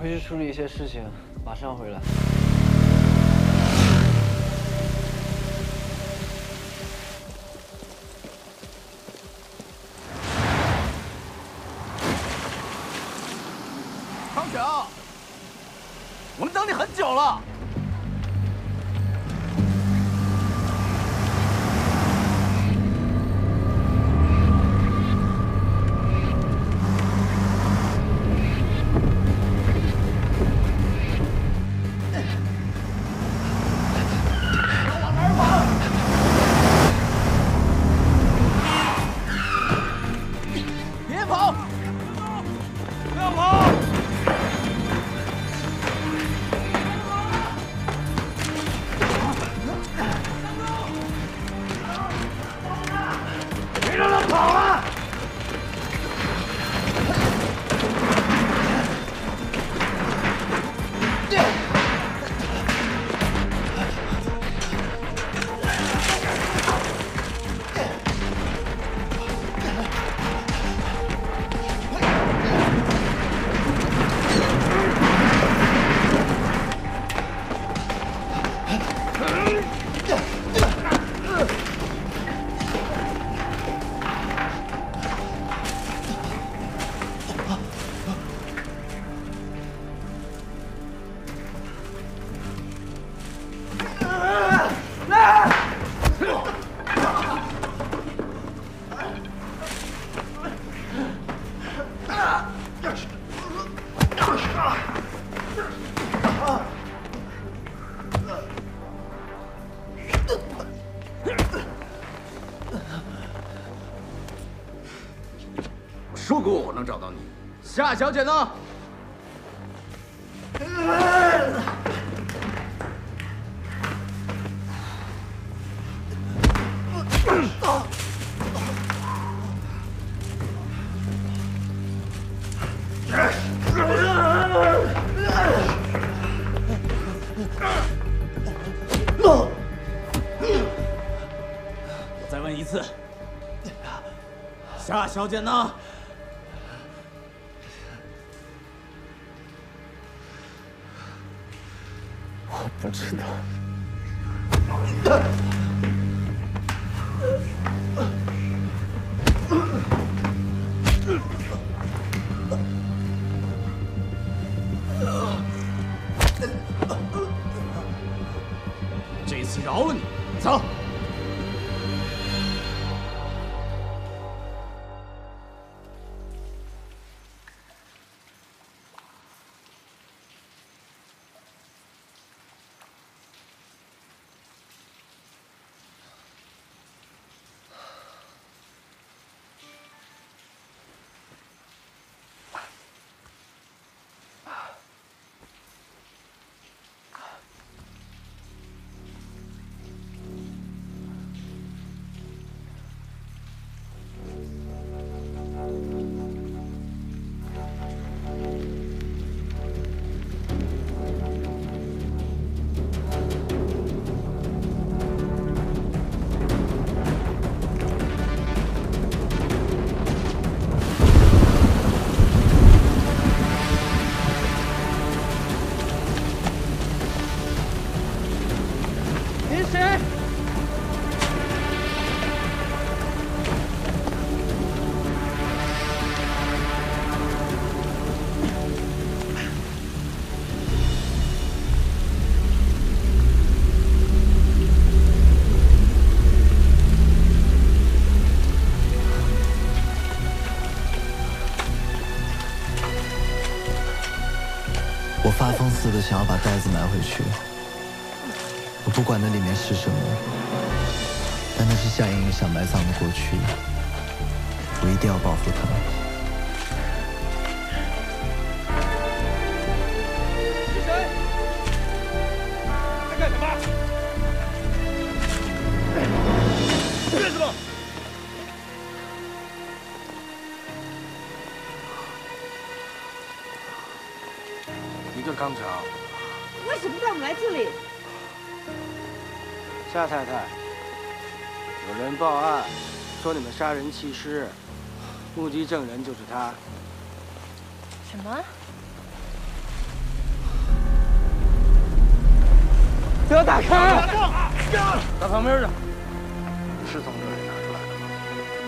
回去处理一些事情，马上回来。 康强，我们等你很久了。 说过我能找到你，夏小姐呢？ 我再问一次，夏小姐呢？ 我不知道。 这次饶了你，走。 我发疯似的想要把袋子拿回去，我不管那里面是什么，但那是夏莹莹想埋葬的过去，我一定要保护她。 是谁？在干什么？干什么？ 一个康强， 为什么带我们来这里？ 夏太太，有人报案说你们杀人弃尸，目击证人就是他。 什么？ 不要打开！打旁边去。是从这里拿出来的吗？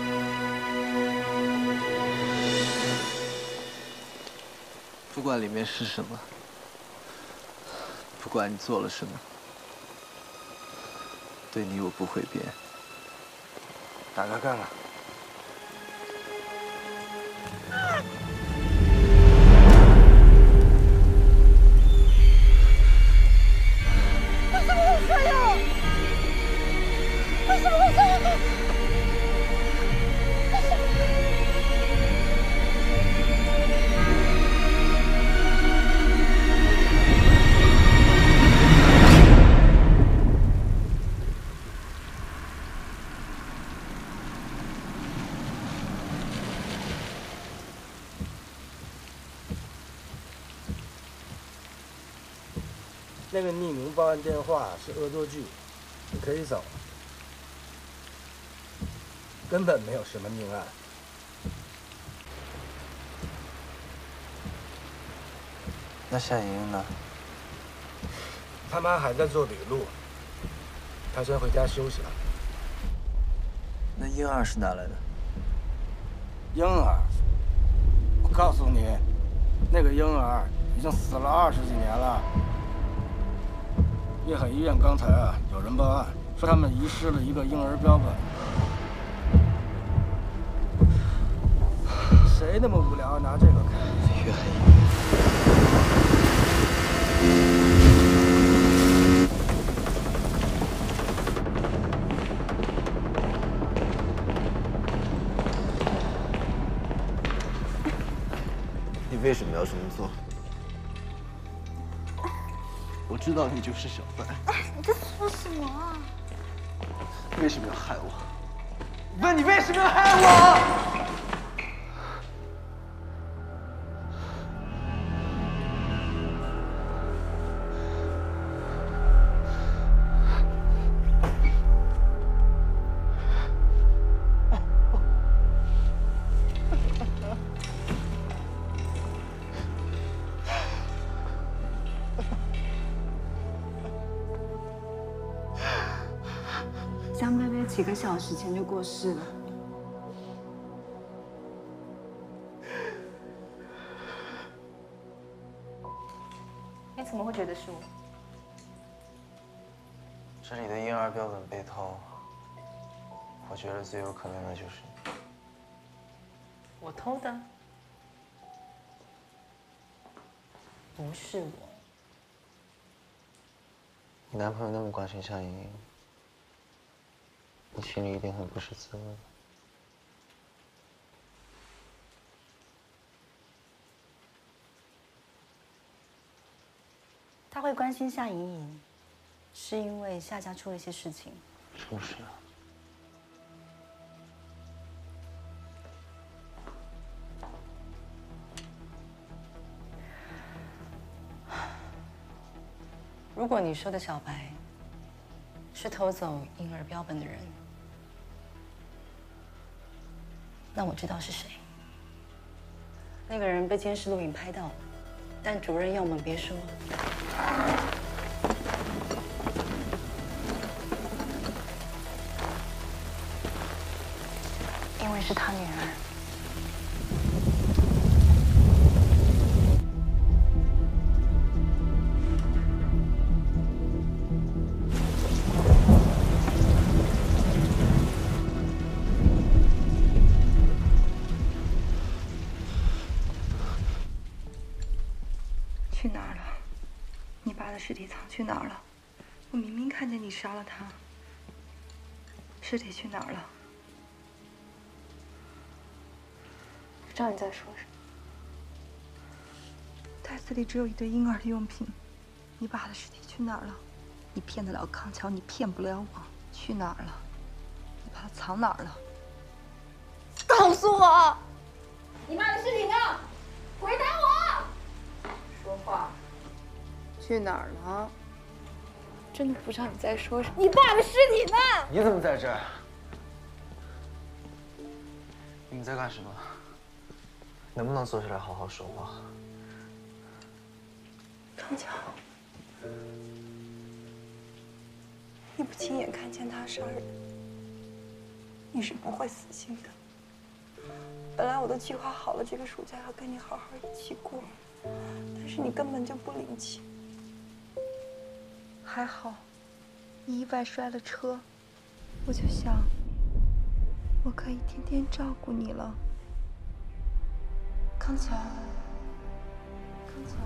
不管里面是什么，不管你做了什么，对你我不会变。 打开看看。 为什么会这样？为什么？ 那个匿名报案电话是恶作剧，你可以走。 根本没有什么命案。 那夏莹莹呢？ 他妈还在做笔录，她先回家休息了。 那婴儿是哪来的？ 婴儿，我告诉你，那个婴儿已经死了二十几年了。粤海医院刚才啊，有人报案说他们遗失了一个婴儿标本。 谁那么无聊拿这个开？ 粤海你为什么要这么做？ 我知道你就是小白。 你在说什么啊？ 为什么要害我？问你为什么要害我？ 江贝贝几个小时前就过世了。你怎么会觉得是我？ 这里的婴儿标本被偷，我觉得最有可能的就是你。 我偷的？不是我。 你男朋友那么关心夏莹莹。 你心里一定很不是滋味。 他会关心夏莹莹，是因为夏家出了一些事情。 出事了。 如果你说的小白是偷走婴儿标本的人，那我知道是谁。那个人被监视录影拍到了，但主任要我们别说。因为是他女儿。 去哪儿了？你爸的尸体藏去哪儿了？我明明看见你杀了他。尸体去哪儿了？ 不知道你在说什么。 袋子里只有一堆婴儿的用品。你爸的尸体去哪儿了？你骗得了康桥，你骗不了我。去哪儿了？你把它藏哪儿了？ 告诉我，你爸的尸体呢？回答我！ 说话，去哪儿了？真的不知道你在说什么。 你爸的尸体呢？ 你怎么在这儿？你们在干什么？能不能坐下来好好说话？ 康桥， 你不亲眼看见他杀人，你是不会死心的。本来我都计划好了，这个暑假要跟你好好一起过，但是你根本就不领情。还好，你意外摔了车，我就想，我可以天天照顾你了。康桥，康桥。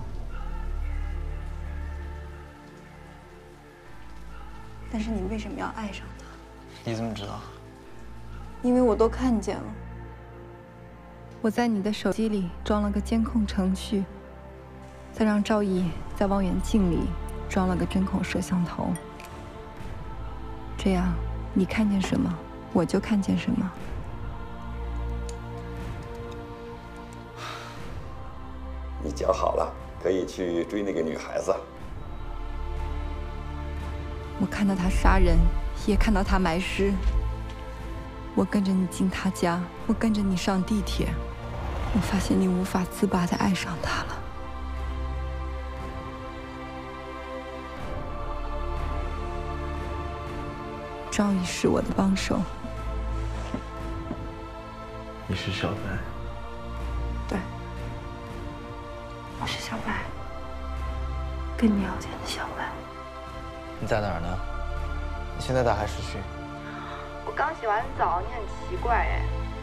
但是你为什么要爱上他？ 你怎么知道？ 因为我都看见了。我在你的手机里装了个监控程序，再让赵毅在望远镜里装了个针孔摄像头。这样，你看见什么，我就看见什么。 你脚好了，可以去追那个女孩子。 我看到他杀人，也看到他埋尸。我跟着你进他家，我跟着你上地铁。我发现你无法自拔地爱上他了。赵毅是我的帮手。 你是小白？ 对，我是小白，更了解的小白。 你在哪儿呢？你现在打还是去？ 我刚洗完澡，你很奇怪哎。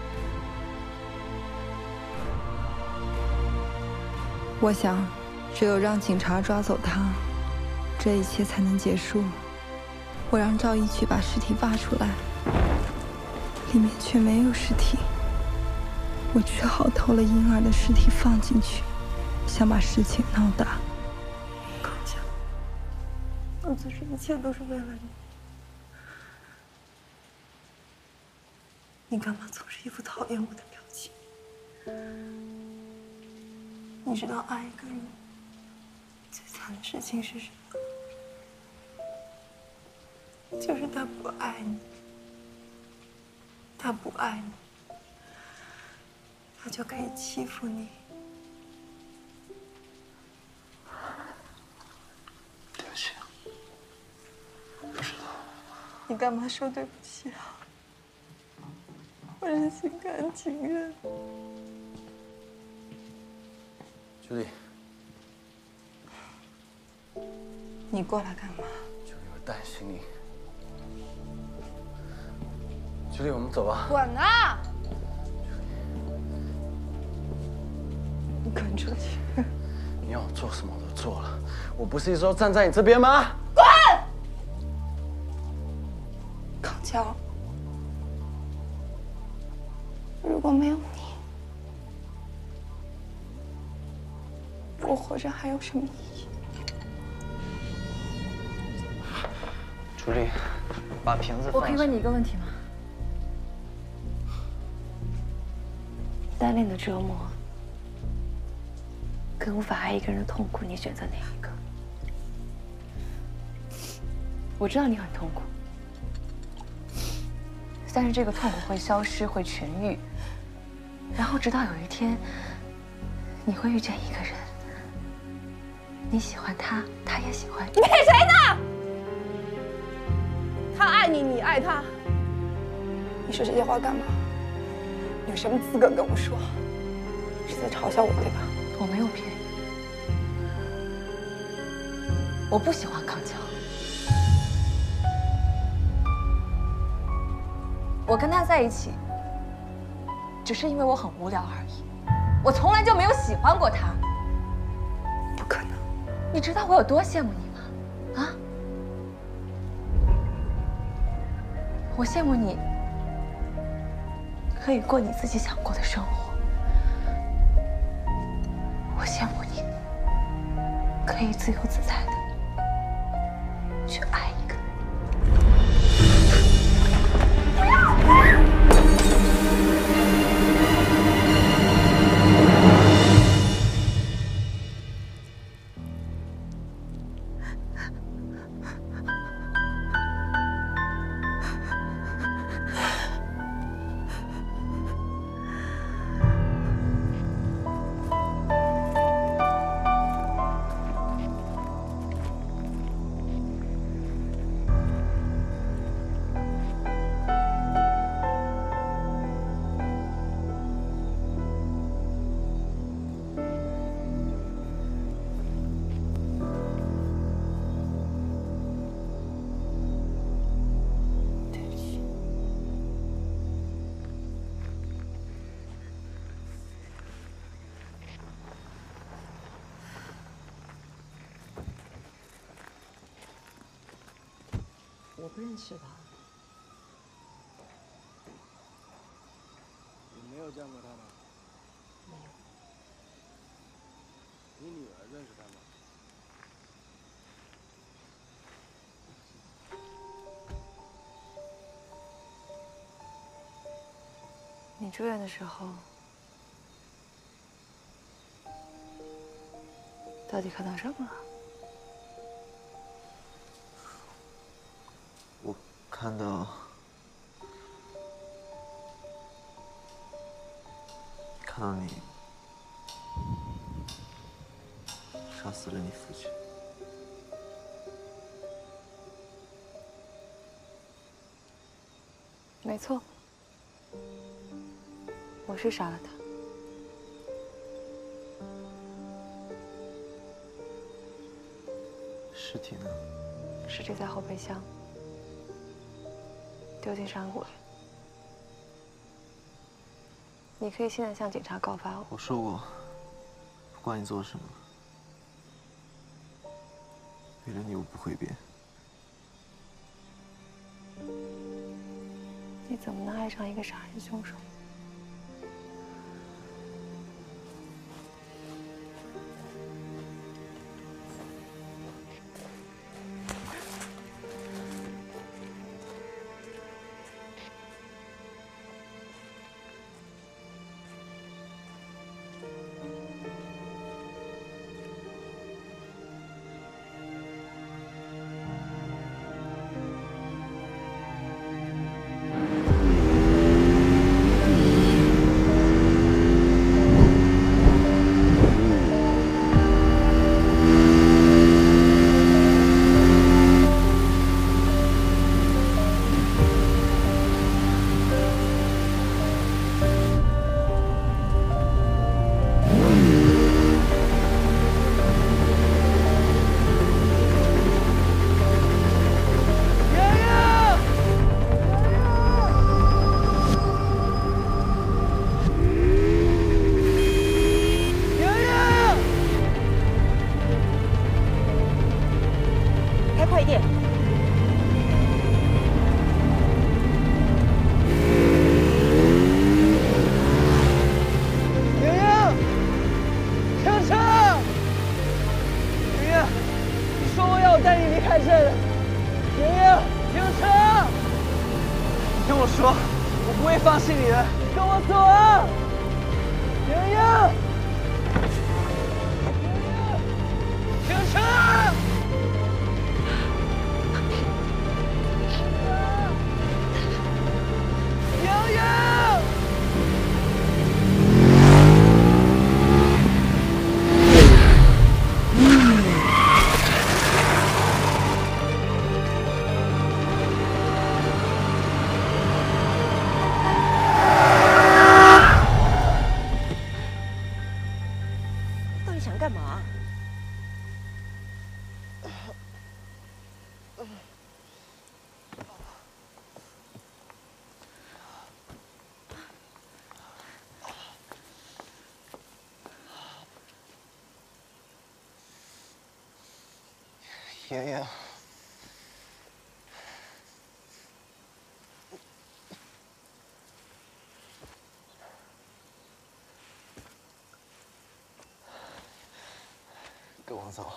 我想，只有让警察抓走他，这一切才能结束。我让赵毅去把尸体挖出来，里面却没有尸体。我只好偷了婴儿的尸体放进去，想把事情闹大。康强，我做这一切都是为了你。你干嘛总是一副讨厌我的表情？你知道爱一个人最惨的事情是什么？就是他不爱你，他不爱你，他就可以欺负你。 对不起，不知道。 你干嘛说对不起啊？我是心甘情愿。 朱莉， 你过来干嘛？ 朱莉，我担心你。朱莉，我们走吧。 滚啊！你滚出去！ 你要我做什么我都做了，我不是一直都站在你这边吗？ 滚！康桥，如果没有你，我活着还有什么意义？ 朱莉，把瓶子放下。 我可以问你一个问题吗？单恋的折磨跟无法爱一个人的痛苦，你选择哪一个？我知道你很痛苦，但是这个痛苦会消失，会痊愈，然后直到有一天，你会遇见一个人，你喜欢他，他也喜欢你。 你骗谁呢？他爱你，你爱他。 你说这些话干嘛？你有什么资格跟我说？是在嘲笑我对吧？ 我没有骗你，我不喜欢康桥。我跟他在一起，只是因为我很无聊而已。我从来就没有喜欢过他。 不可能！ 你知道我有多羡慕你吗？啊？我羡慕你可以过你自己想过的生活。我羡慕你可以自由自在的去爱一个人。不要！ 认识他。 你没有见过他吗？ 没有。 你女儿认识他吗？ 你住院的时候，到底看到什么了？ 我看到看到你杀死了你父亲。 没错。 我是杀了他， 尸体呢？ 尸体在后备箱，丢进山谷里。你可以现在向警察告发我。 我说过，不管你做什么，为了你我不会变。 你怎么能爱上一个杀人凶手？ 爷爷，跟我走。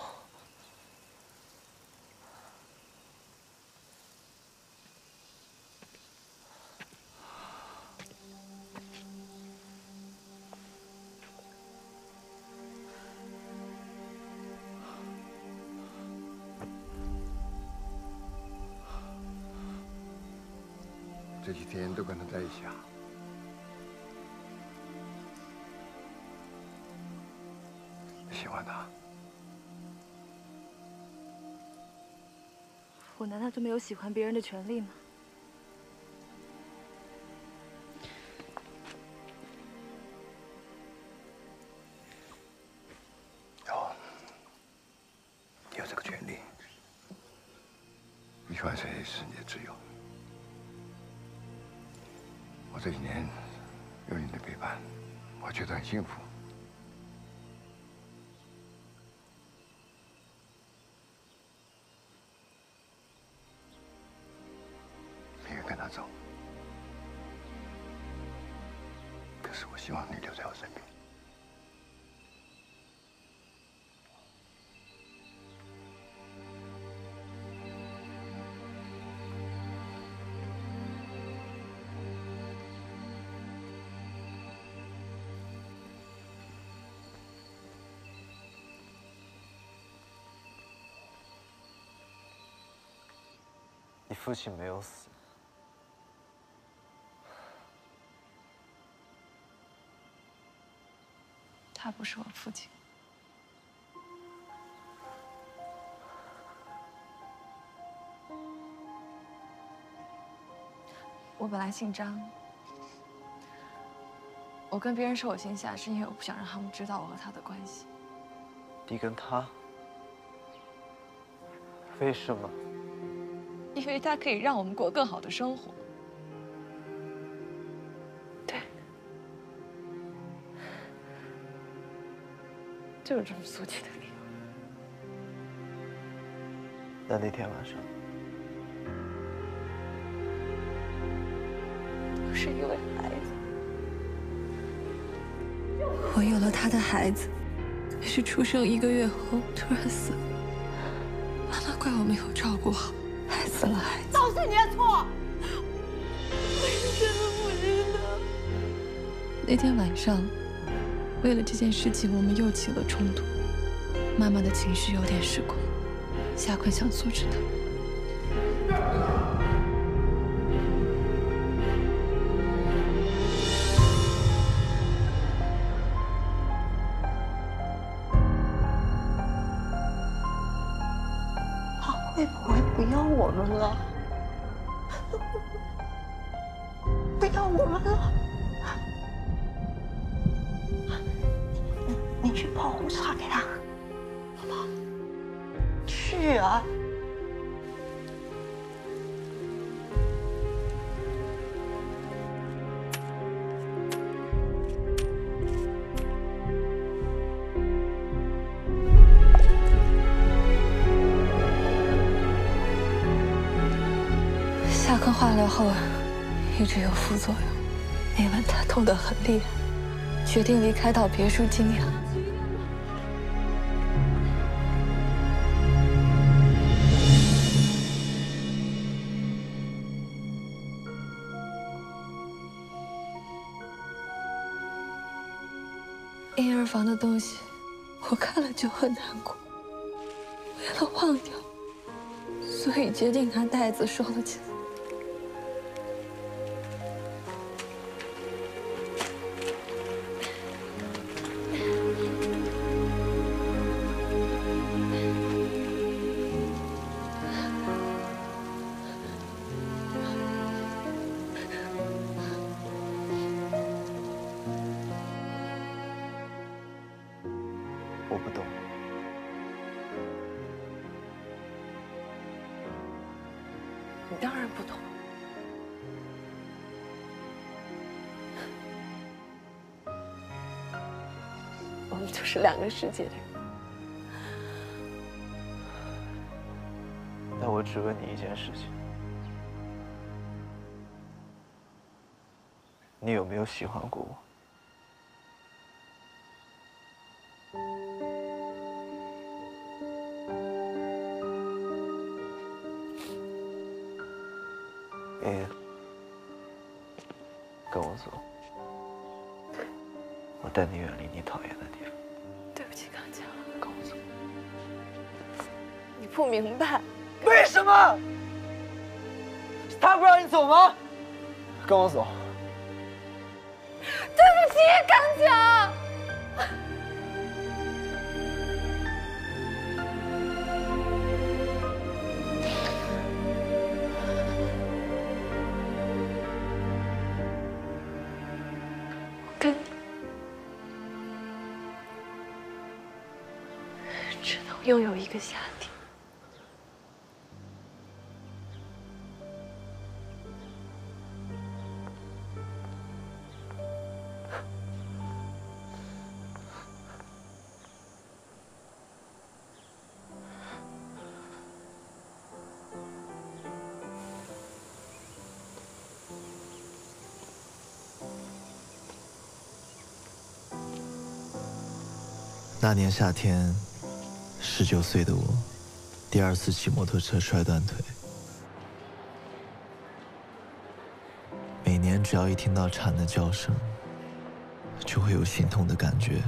这几天都跟他在一起啊？喜欢他？ 我难道就没有喜欢别人的权利吗？ 有，有这个权利。你喜欢谁是你的自由。 我这几年有你的陪伴，我觉得很幸福。 希望你留在我身边。 你父亲没有死。 他不是我父亲。我本来姓张，我跟别人说我姓夏，是因为我不想让他们知道我和他的关系。 你跟他？为什么？ 因为他可以让我们过更好的生活。 就是这么俗气的理由。 那那天晚上， 都是因为孩子。 我有了他的孩子，可是出生一个月后突然死了。妈妈怪我没有照顾好，害死了孩子。 都是你的错。 我真的不知道。那天晚上。 为了这件事情，我们又起了冲突。妈妈的情绪有点失控，夏坤想阻止她。 他会不会不要我们了？不要我们了？ 你去泡壶茶给他，好不好？去啊！ 夏坤化疗后一直有副作用，那晚他痛得很厉害，决定离开到别墅静养。 婴儿房的东西，我看了就很难过。为了忘掉，所以决定拿袋子收了起来。 我不懂。 你当然不懂。我们就是两个世界的人。 那我只问你一件事情：你有没有喜欢过我？ 哎，跟我走，我带你远离你讨厌的地方。 对不起，刚强，跟我走。你不明白， 为什么？他不让你走吗？跟我走。 对不起，刚强。 跟你只能拥有一个夏天。 那年夏天，十九岁的我，第二次骑摩托车摔断腿。每年只要一听到蝉的叫声，就会有心痛的感觉。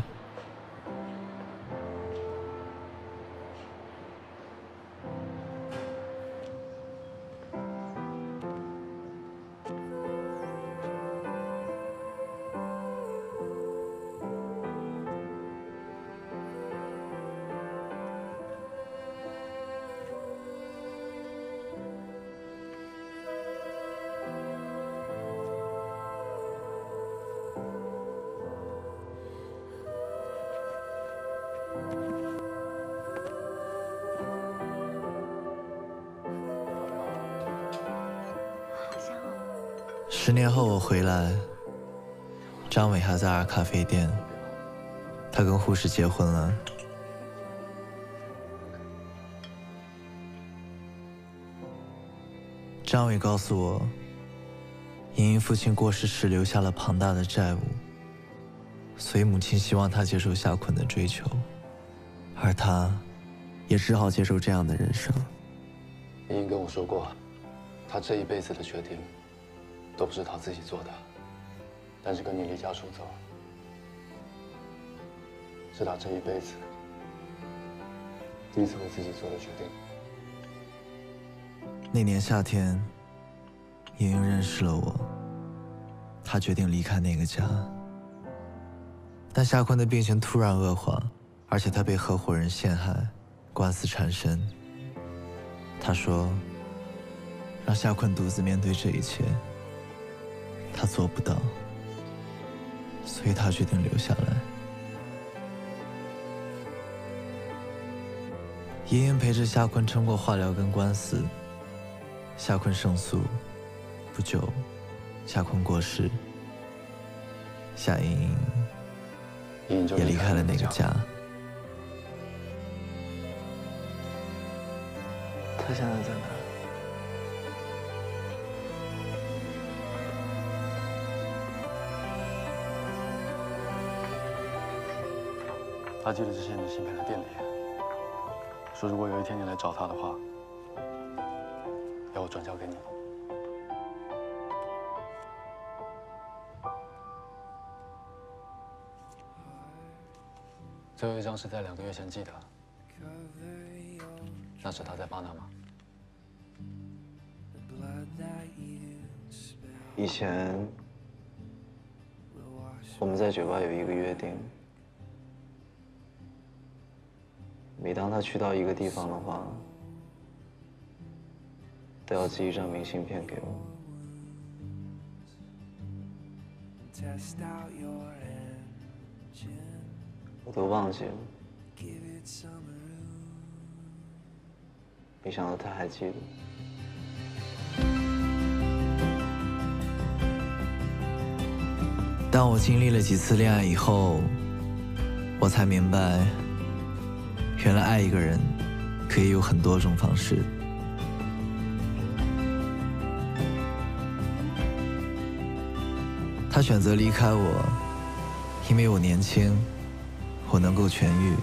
十年后我回来，张伟还在二咖啡店，他跟护士结婚了。张伟告诉我，莹莹父亲过世时留下了庞大的债务，所以母亲希望他接受夏坤的追求，而他也只好接受这样的人生。 莹莹跟我说过，她这一辈子的决定都不是她自己做的，但是跟你离家出走，是她这一辈子第一次为自己做的决定。 那年夏天，莹莹认识了我，她决定离开那个家。但夏坤的病情突然恶化，而且他被合伙人陷害，官司缠身。他说，让夏坤独自面对这一切，他做不到，所以他决定留下来。莹莹陪着夏坤撑过化疗跟官司，夏坤胜诉，不久，夏坤过世，夏莹莹也离开了那个家。 他现在在哪？ 他寄了这些明信片来店里，说如果有一天你来找他的话，要我转交给你。最后一张是在两个月前寄的，那时他在巴拿马。 以前我们在酒吧有一个约定，每当他去到一个地方的话，都要寄一张明信片给我。我都忘记了，没想到他还记得。 当我经历了几次恋爱以后，我才明白，原来爱一个人可以有很多种方式。他选择离开我，因为我年轻，我能够痊愈。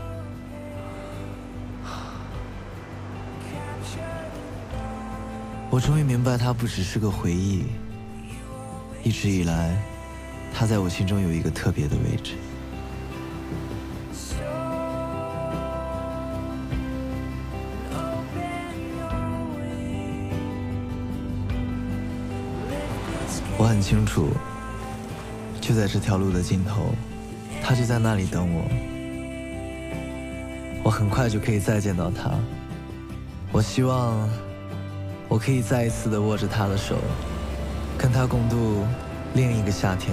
我终于明白，他不只是个回忆，一直以来，他在我心中有一个特别的位置。我很清楚，就在这条路的尽头，他就在那里等我。我很快就可以再见到他。我希望我可以再一次的握着他的手，跟他共度另一个夏天。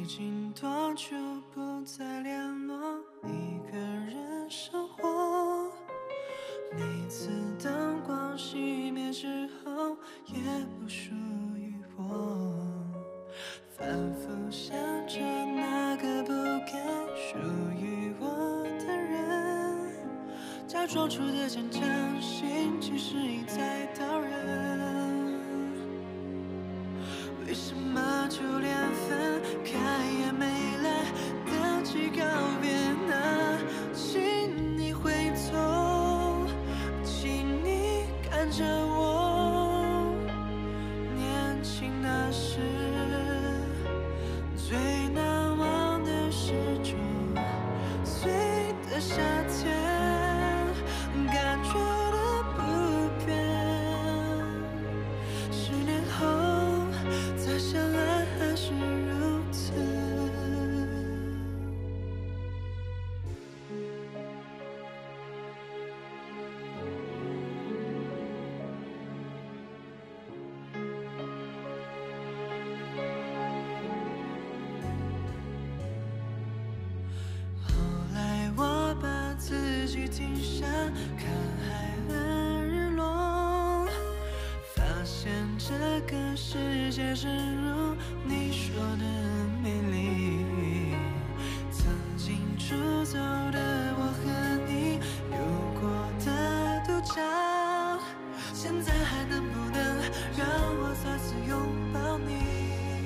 经多久不再联络，一个人生活。每次灯光熄灭之后，也不属于我。反复想着那个不该属于我的人，假装出的坚强，心其实已在刀刃。为什么就连分开也没来得及告别呢？请你回头，请你看着我，年轻那时最难忘的是九岁的夏天，感觉的不变。十年后再相爱还是如此。后来我把自己停下，看海和日落，发现这个世界正如你说的美丽。曾经出走的我和你有过的独角，现在还能不能让我再次拥抱你？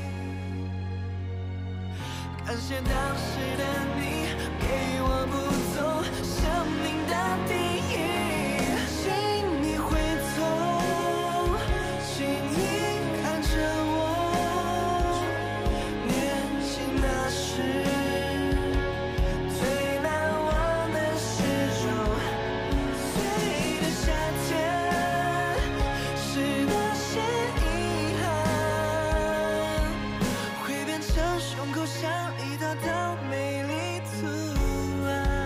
感谢当时的你，给我不走生命的定义。请你回头，请你看着我，年轻那时最难忘的是九岁的夏天，是那些遗憾会变成胸口像一道道美丽图案。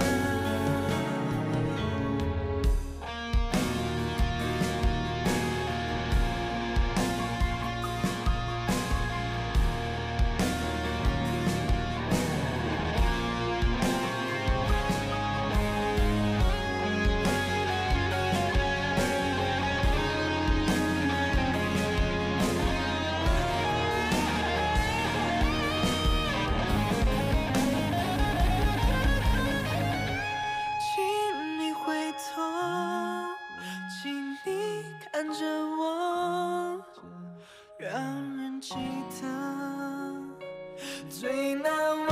请你回头，请你看着我，让人记得最难忘